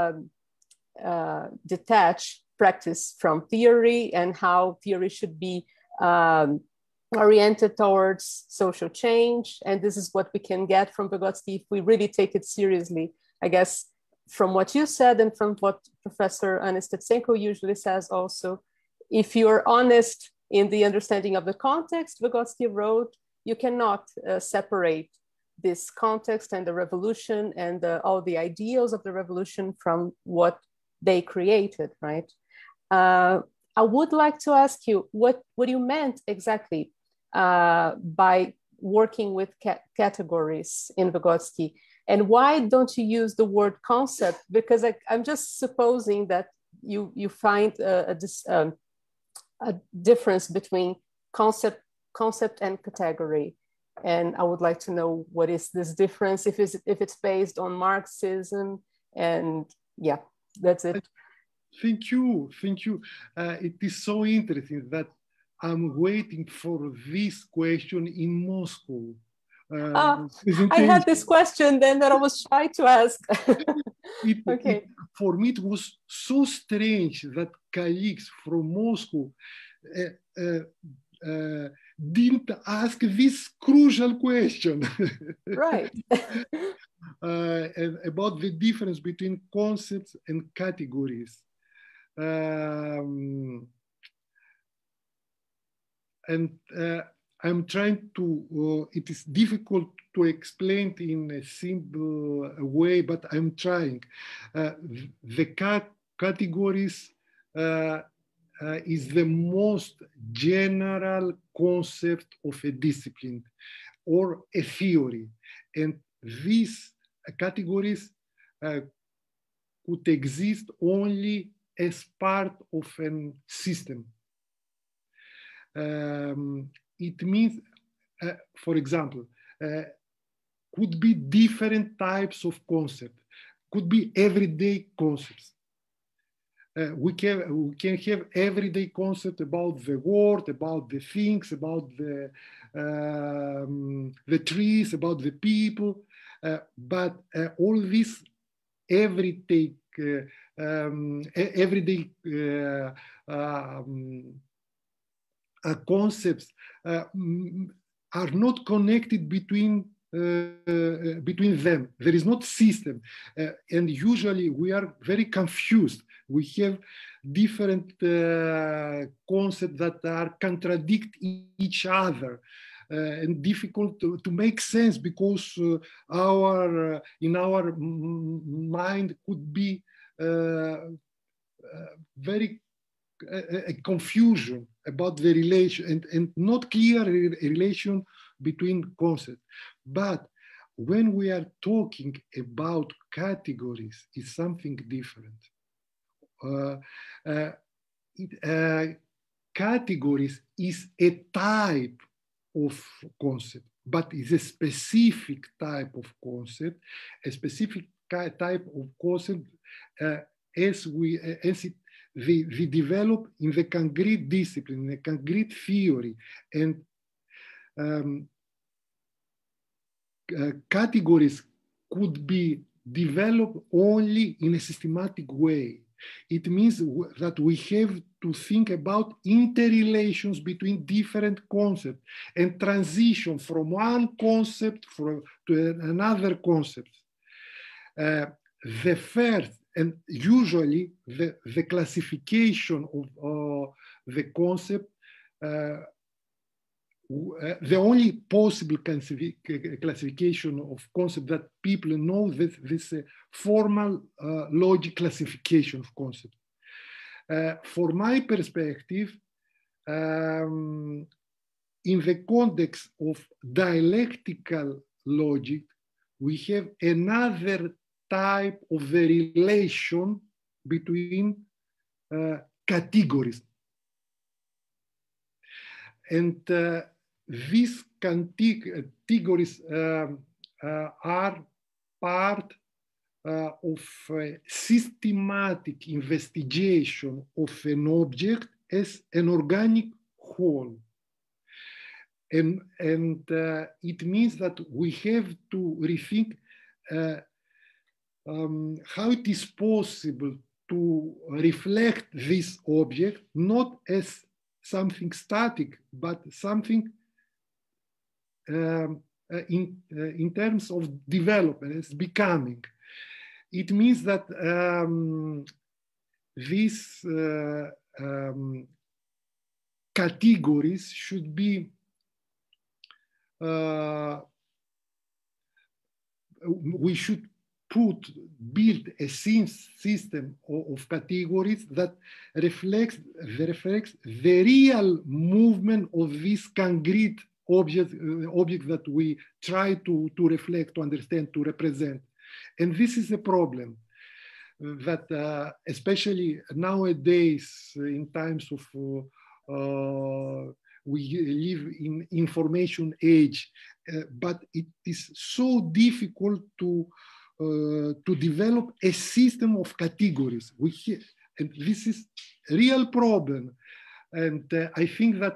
detach practice from theory, and how theory should be oriented towards social change. And this is what we can get from Vygotsky if we really take it seriously. I guess from what you said and from what Professor Anastetsenko usually says also, if you're honest in the understanding of the context Vygotsky wrote, you cannot separate this context and the revolution and all the ideals of the revolution from what they created, right? I would like to ask you what you meant exactly by working with categories in Vygotsky, and why don't you use the word concept? Because I'm just supposing that you find a difference between concept and category. And I would like to know what is this difference, if it's based on Marxism, and yeah, that's it. Thank you. It is so interesting that I'm waiting for this question in Moscow. I had this question then that I was trying to ask. Okay. For me, it was so strange that colleagues from Moscow didn't ask this crucial question. Right. About the difference between concepts and categories. I'm trying to, it is difficult to explain it in a simple way, but I'm trying. The categories is the most general concept of a discipline or a theory. And these categories could exist only as part of a system. It means, for example, could be different types of concepts, could be everyday concepts. We can have everyday concept about the world, about the things, about the trees, about the people, but all these everyday concepts are not connected between them. There is not system, and usually we are very confused. We have different concepts that are contradict each other, and difficult to make sense, because in our mind could be very a confusion about the relation, and not clear relation between concepts. But when we are talking about categories, it's something different. Categories is a type of concept, but is a specific type of concept, a specific type of concept as we develop in the concrete discipline, in the concrete theory. And categories could be developed only in a systematic way. It means that we have to think about interrelations between different concepts and transition from one concept to another concept. The first, and usually the classification of the concept, the only possible classification of concept that people know, this formal logic classification of concept. For my perspective, in the context of dialectical logic, we have another type of the relation between categories. And these categories are part of a systematic investigation of an object as an organic whole. And it means that we have to rethink how it is possible to reflect this object not as something static, but something in terms of development, as becoming. It means that these categories should be we should build a system of categories that reflects the real movement of this concrete object that we try to reflect, to understand, to represent. And this is a problem that especially nowadays in times of we live in information age, but it is so difficult to develop a system of categories. And this is a real problem. And I think that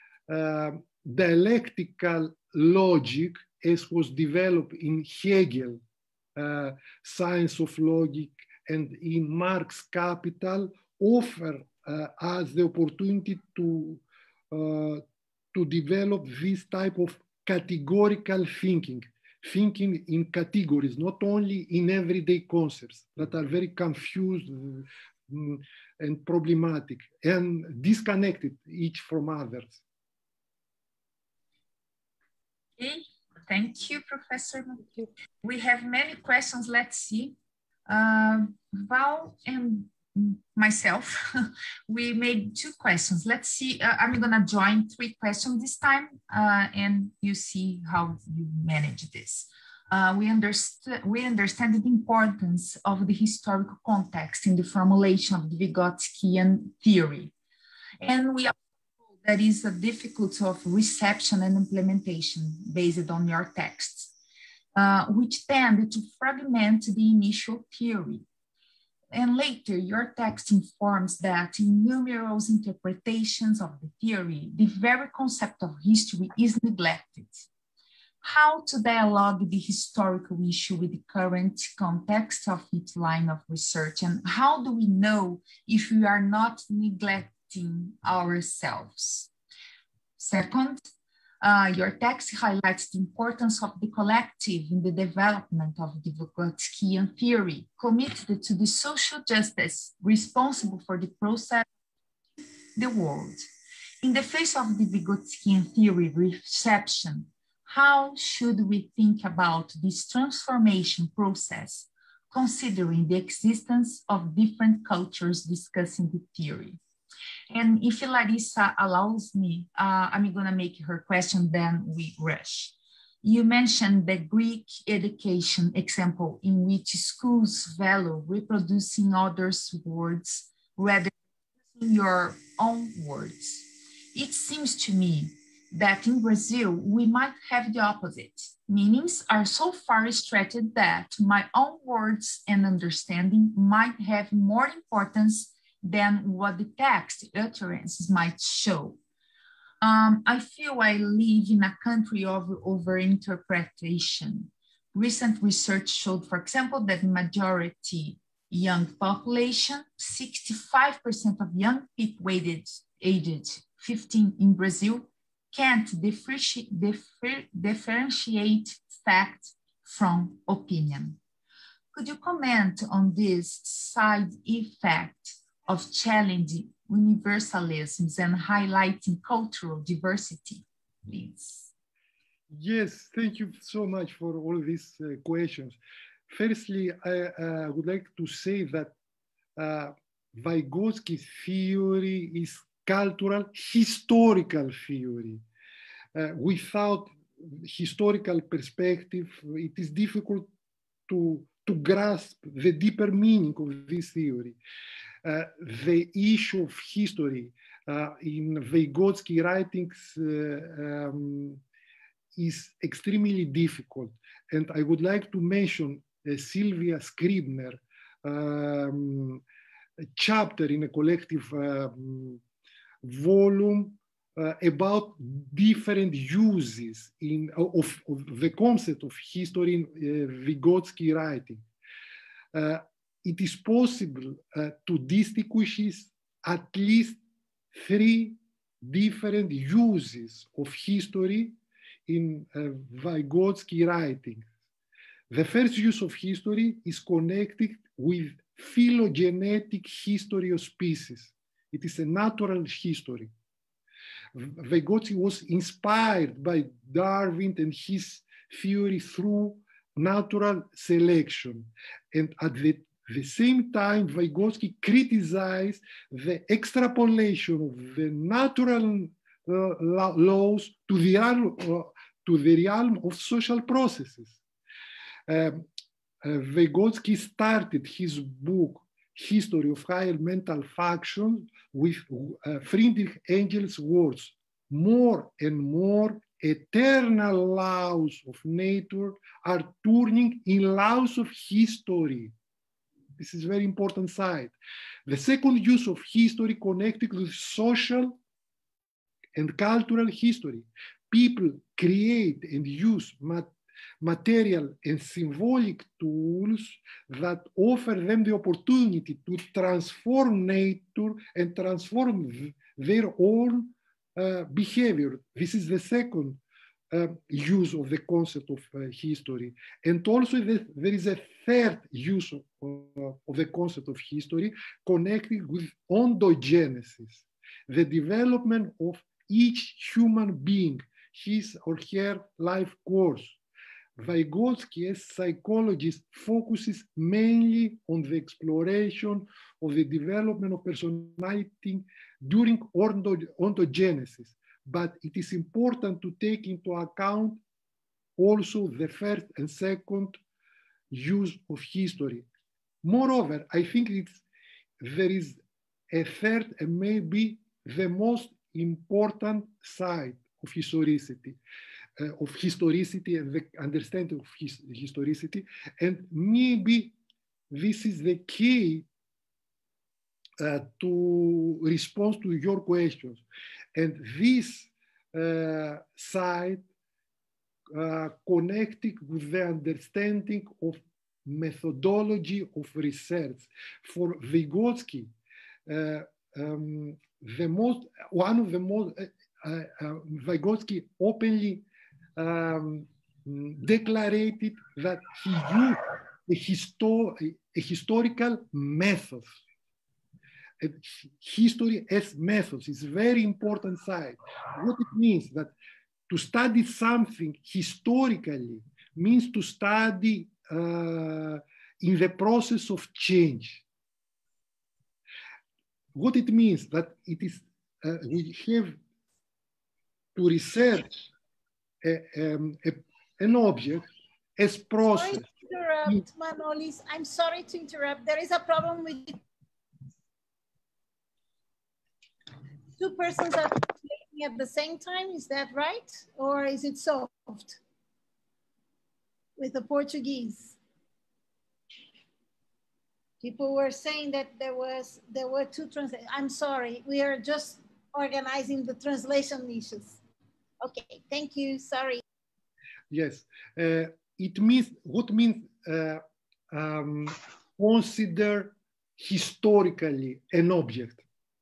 dialectical logic, as was developed in Hegel, Science of Logic, and in Marx Capital, offer us the opportunity to develop this type of categorical thinking in categories, not only in everyday concepts that are very confused and problematic and disconnected each from others. Okay, thank you, Professor. We have many questions. Let's see. Val and myself, we made 2 questions. Let's see, I'm gonna join 3 questions this time and you see how you manage this. We understand the importance of the historical context in the formulation of the Vygotskian theory. And we also know there is a difficulty of reception and implementation based on your texts, which tend to fragment the initial theory. And later, your text informs that in numerous interpretations of the theory, the very concept of history is neglected. How to dialogue the historical issue with the current context of each line of research, and how do we know if we are not neglecting ourselves? Second, your text highlights the importance of the collective in the development of the Vygotskian theory, committed to the social justice responsible for the process of the world. In the face of the Vygotskian theory reception, how should we think about this transformation process, considering the existence of different cultures discussing the theory? And if Larissa allows me, I'm gonna make her question, then we rush. You mentioned the Greek education example in which schools value reproducing others' words rather than your own words. It seems to me that in Brazil, we might have the opposite. Meanings are so far stretched that my own words and understanding might have more importance than what the text utterances might show. I feel I live in a country of overinterpretation. Recent research showed, for example, that the majority young population, 65% of young people aged 15 in Brazil can't differentiate fact from opinion. Could you comment on this side effect of challenging universalisms and highlighting cultural diversity, please? Yes, thank you so much for all these questions. Firstly, I would like to say that Vygotsky's theory is cultural, historical theory. Without historical perspective, it is difficult to grasp the deeper meaning of this theory. The issue of history in Vygotsky writings is extremely difficult. And I would like to mention Sylvia Scribner chapter in a collective volume about different uses of the concept of history in Vygotsky writing. It is possible to distinguish at least 3 different uses of history in Vygotsky writing. The first use of history is connected with phylogenetic history of species. It is a natural history. Vygotsky was inspired by Darwin and his theory through natural selection. And at the same time, Vygotsky criticized the extrapolation of the natural laws to the realm of social processes. Vygotsky started his book, History of Higher Mental Functions, with Friedrich Engel's words, more and more eternal laws of nature are turning in laws of history. This is a very important side. The second use of history connected with social and cultural history. People create and use material and symbolic tools that offer them the opportunity to transform nature and transform their own behavior. This is the second use of the concept of history. And also there is a third use of the concept of history connected with ontogenesis, the development of each human being, his or her life course. Vygotsky, as psychologist, focuses mainly on the exploration of the development of personality during ontogenesis, but it is important to take into account also the first and second use of history. Moreover, I think there is a third and maybe the most important side of historicity. And the understanding of historicity, and maybe this is the key to respond to your questions. And this side connected with the understanding of methodology of research. For Vygotsky, Vygotsky openly declared that he used a historical method. History as methods is a very important side. What it means that to study something historically means to study in the process of change. What it means that it is we have to research an object as process. Sorry to interrupt, Manolis. I'm sorry to interrupt. There is a problem with 2 persons are translating at the same time. Is that right? Or is it solved with the Portuguese? People were saying that there were 2 translations. I'm sorry. We are just organizing the translation issues. Okay, thank you. Sorry. Yes, it means what means consider historically an object.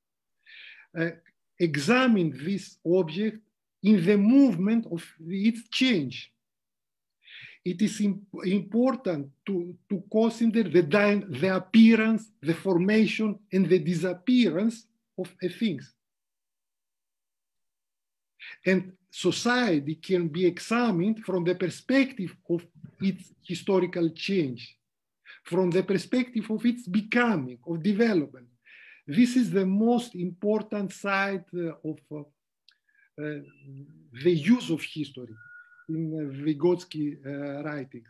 Examine this object in the movement of its change. It is important to consider the appearance, the formation, and the disappearance of a thing. And society can be examined from the perspective of its historical change, from the perspective of its becoming, of development. This is the most important side of the use of history in Vygotsky writings.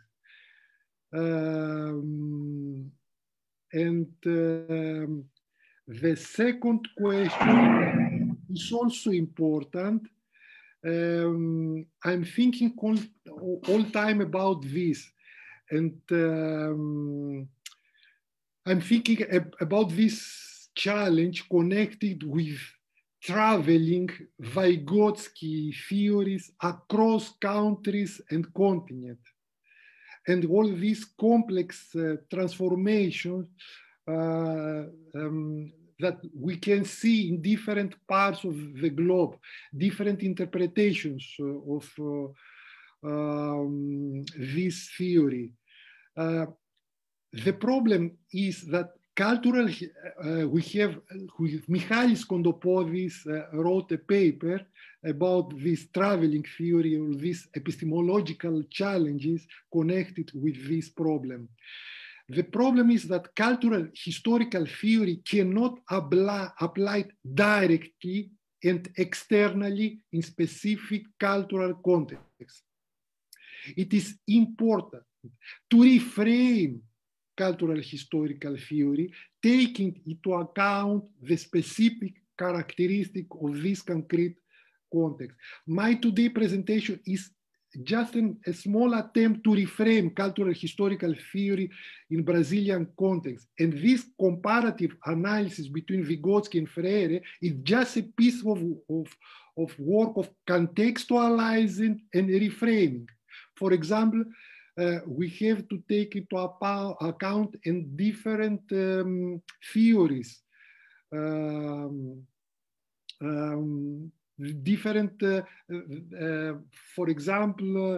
The second question is also important. I'm thinking all time about this, and I'm thinking about this challenge connected with traveling Vygotsky theories across countries and continents, and all these complex transformations that we can see in different parts of the globe, different interpretations of this theory. The problem is that cultural, Michalis Kondopodis wrote a paper about this traveling theory or these epistemological challenges connected with this problem. The problem is that cultural historical theory cannot apply directly and externally in specific cultural contexts. It is important to reframe cultural historical theory, taking into account the specific characteristic of this concrete context. My today presentation is just a small attempt to reframe cultural historical theory in Brazilian context. And this comparative analysis between Vygotsky and Freire is just a piece of work of contextualizing and reframing. For example, we have to take into account in different theories, different, for example,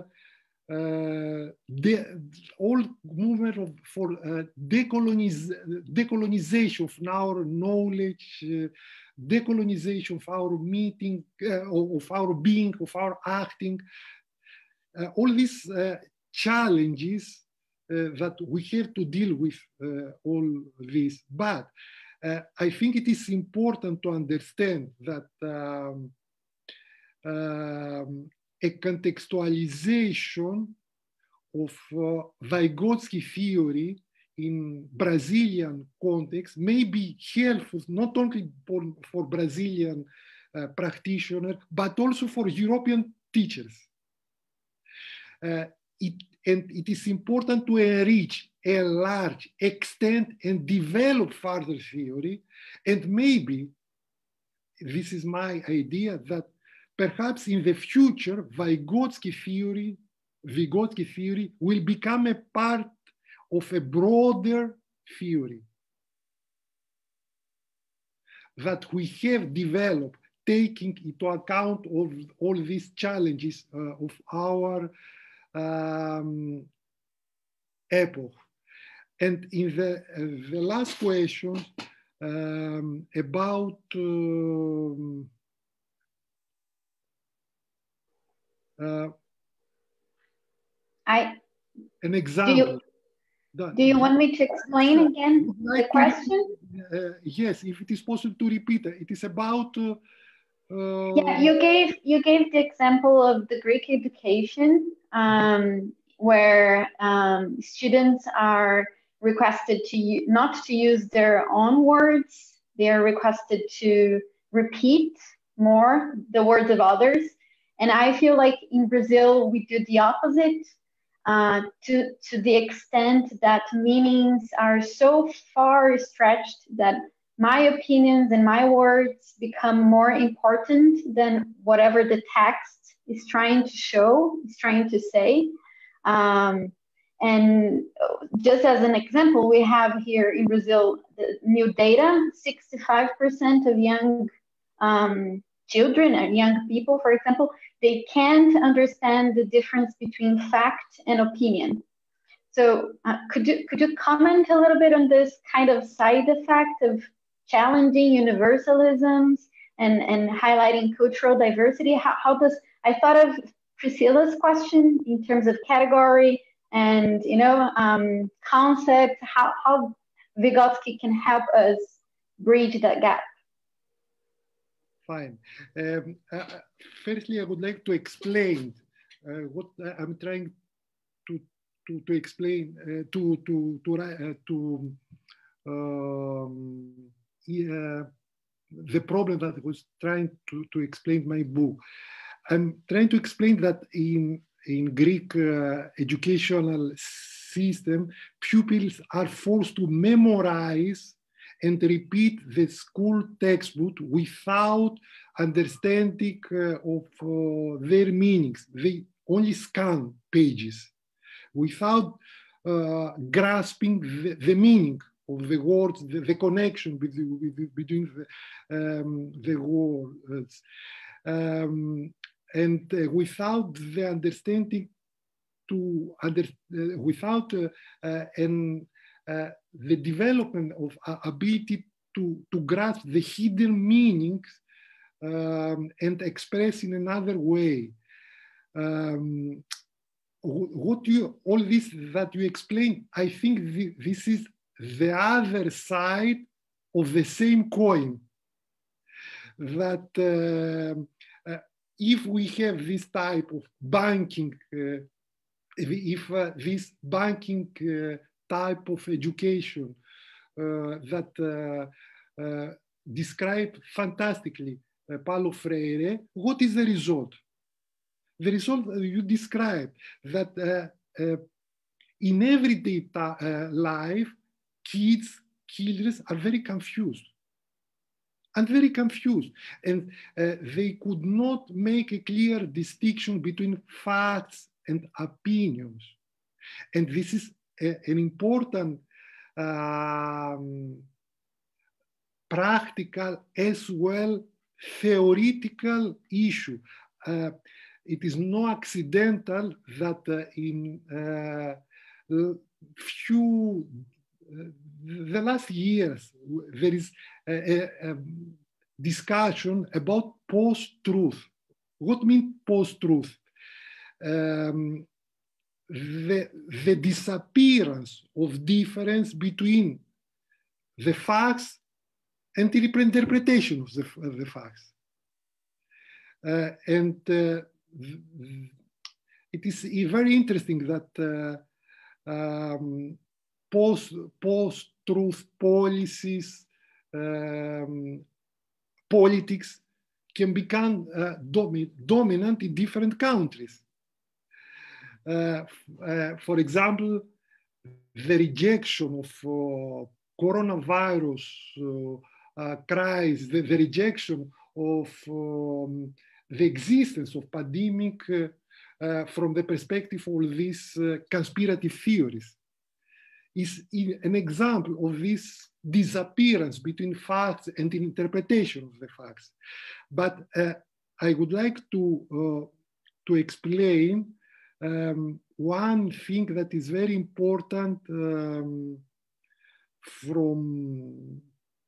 all movement for decolonization of our knowledge, decolonization of our meeting, of our being, of our acting, all these challenges that we have to deal with all this. But I think it is important to understand that a contextualization of Vygotsky theory in Brazilian context may be helpful not only for Brazilian practitioners, but also for European teachers. It is important to enrich, enlarge, extend, and develop further theory. And maybe, this is my idea, that perhaps in the future, Vygotsky theory will become a part of a broader theory that we have developed, taking into account of all these challenges of our epoch. And in the last question about an example. Do you want me to explain again the question? Yes, if it is possible to repeat it. It is about yeah, you gave the example of the Greek education, where students are requested to not to use their own words. They are requested to repeat more the words of others. And I feel like in Brazil, we do the opposite, to the extent that meanings are so far stretched that my opinions and my words become more important than whatever the text is trying to show, is trying to say. And just as an example, we have here in Brazil the new data: 65% of young children and young people, for example, they can't understand the difference between fact and opinion. So could you comment a little bit on this kind of side effect of challenging universalisms and highlighting cultural diversity? How does, I thought of Priscilla's question in terms of category and concept, how Vygotsky can help us bridge that gap. Fine. Firstly, I would like to explain what I'm trying to explain the problem that I was trying to explain my book. I'm trying to explain that in Greek educational system, pupils are forced to memorize and repeat the school textbook without understanding of their meanings. They only scan pages without grasping the meaning of the words, the connection between the words, and without the understanding without the development of ability to grasp the hidden meanings and express in another way. All this that you explained, I think this is the other side of the same coin. That if we have this type of banking, if this banking type of education that described fantastically Paulo Freire, what is the result? The result you described, that in everyday life, children are very confused. And very confused. And they could not make a clear distinction between facts and opinions. And this is an important practical as well theoretical issue. It is no accidental that in the last years there is a discussion about post-truth. What means post-truth? The disappearance of difference between the facts and the interpretation of the facts. It is very interesting that post-truth policies, politics can become dominant in different countries. For example, the rejection of coronavirus crisis, the rejection of the existence of pandemic from the perspective of these conspiracy theories is an example of this disappearance between facts and the interpretation of the facts. But I would like to explain one thing that is very important from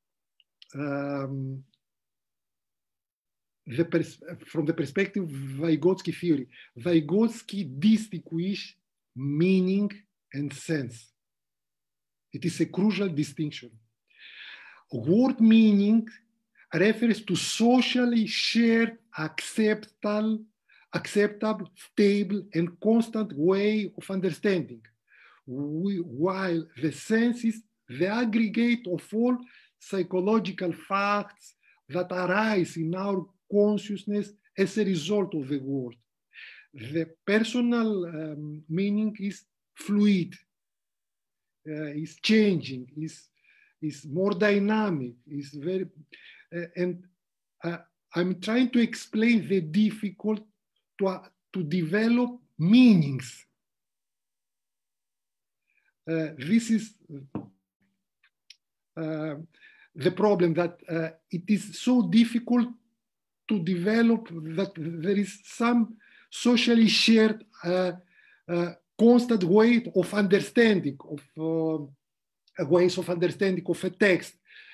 the perspective of Vygotsky theory. Vygotsky distinguishes meaning and sense. It is a crucial distinction. Word meaning refers to socially shared, acceptable, stable, and constant way of understanding, while the sense is the aggregate of all psychological facts that arise in our consciousness as a result of the world. The personal meaning is fluid, is changing, is more dynamic, is very, and I'm trying to explain the difficult to develop meanings. this is the problem, that it is so difficult to develop that there is some socially shared constant way of understanding of ways of understanding of a text,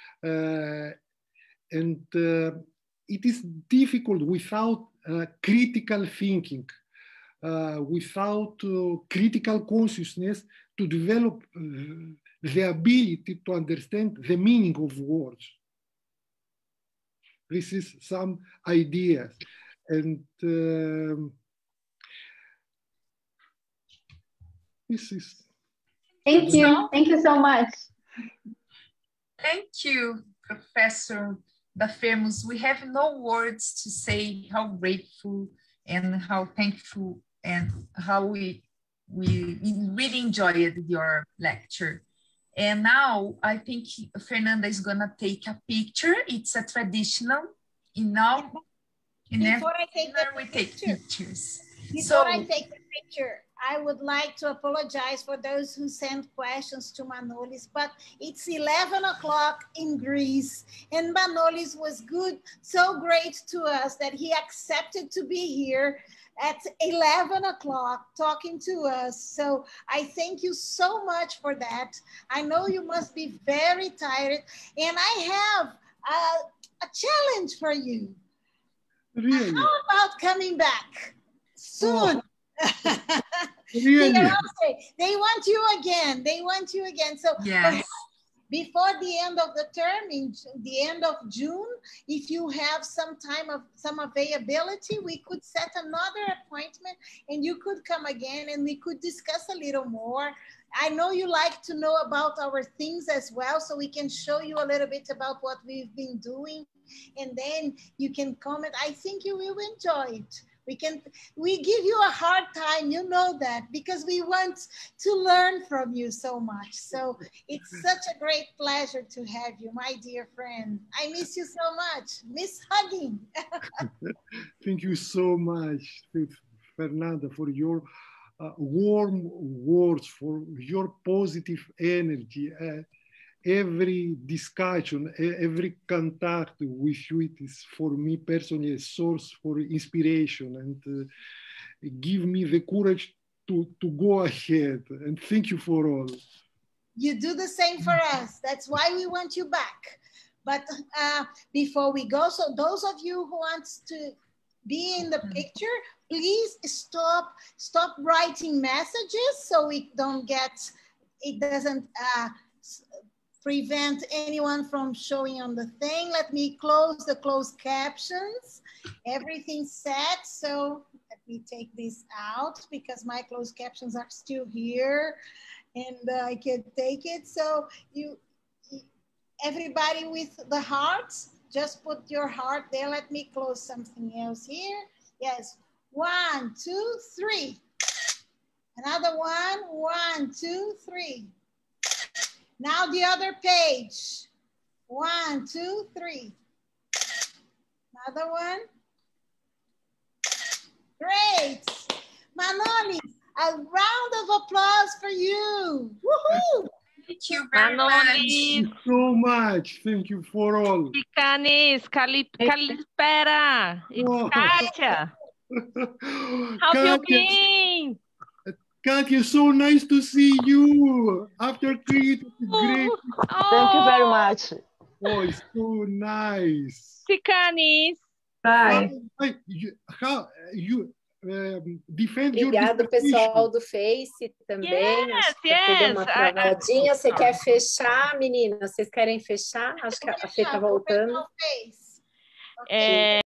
and it is difficult without critical thinking, without critical consciousness, to develop the ability to understand the meaning of words. This is some ideas, and this is. Thank you so much. Thank you, Professor Dafemos. We have no words to say how grateful and how thankful and how we really enjoyed your lecture. And now I think Fernanda is gonna take a picture. It's a traditional, Before I take pictures. Before I take the picture, I would like to apologize for those who sent questions to Manolis, but it's 11 o'clock in Greece, and Manolis was good, so great to us that he accepted to be here at 11 o'clock talking to us. So I thank you so much for that. I know you must be very tired, and I have a challenge for you. Really? How about coming back soon? Oh. Really? They want you again. They want you again. So yes, before the end of the term, in the end of June, if you have some time of some availability, we could set another appointment and you could come again and we could discuss a little more. I know you like to know about our things as well, so we can show you a little bit about what we've been doing, and then you can comment. I think you will enjoy it. We give you a hard time, you know that, because we want to learn from you so much. So it's such a great pleasure to have you, my dear friend. I miss you so much. Miss hugging. Thank you so much, Fernanda, for your warm words, for your positive energy. Every discussion, every contact with you, it is for me personally a source for inspiration and give me the courage to go ahead. And thank you for all. You do the same for us. That's why we want you back. But before we go, so those of you who want to be in the picture, please stop writing messages so it doesn't prevent anyone from showing on the thing. Let me close the closed captions. Everything's set. So let me take this out because my closed captions are still here and I can take it. So everybody with the hearts, just put your heart there. Let me close something else here. Yes, 1, 2, 3. Another one, 1, 2, 3. Now the other page. 1, 2, 3. Another one. Great. Manolis, a round of applause for you. Woohoo! Thank you very much. Thank you so much. Thank you for all. Tikanis, Kalispera, it's Katia. How have you been? Katia, so nice to see you. After great. Thank you very much. Oh, it's so nice. Tikanis. Bye. How you defend your Obrigado, pessoal do Face também. Yes, Deu uma travadinha. Você quer fechar, meninas? Vocês querem fechar? Acho que a Fê está voltando. Okay.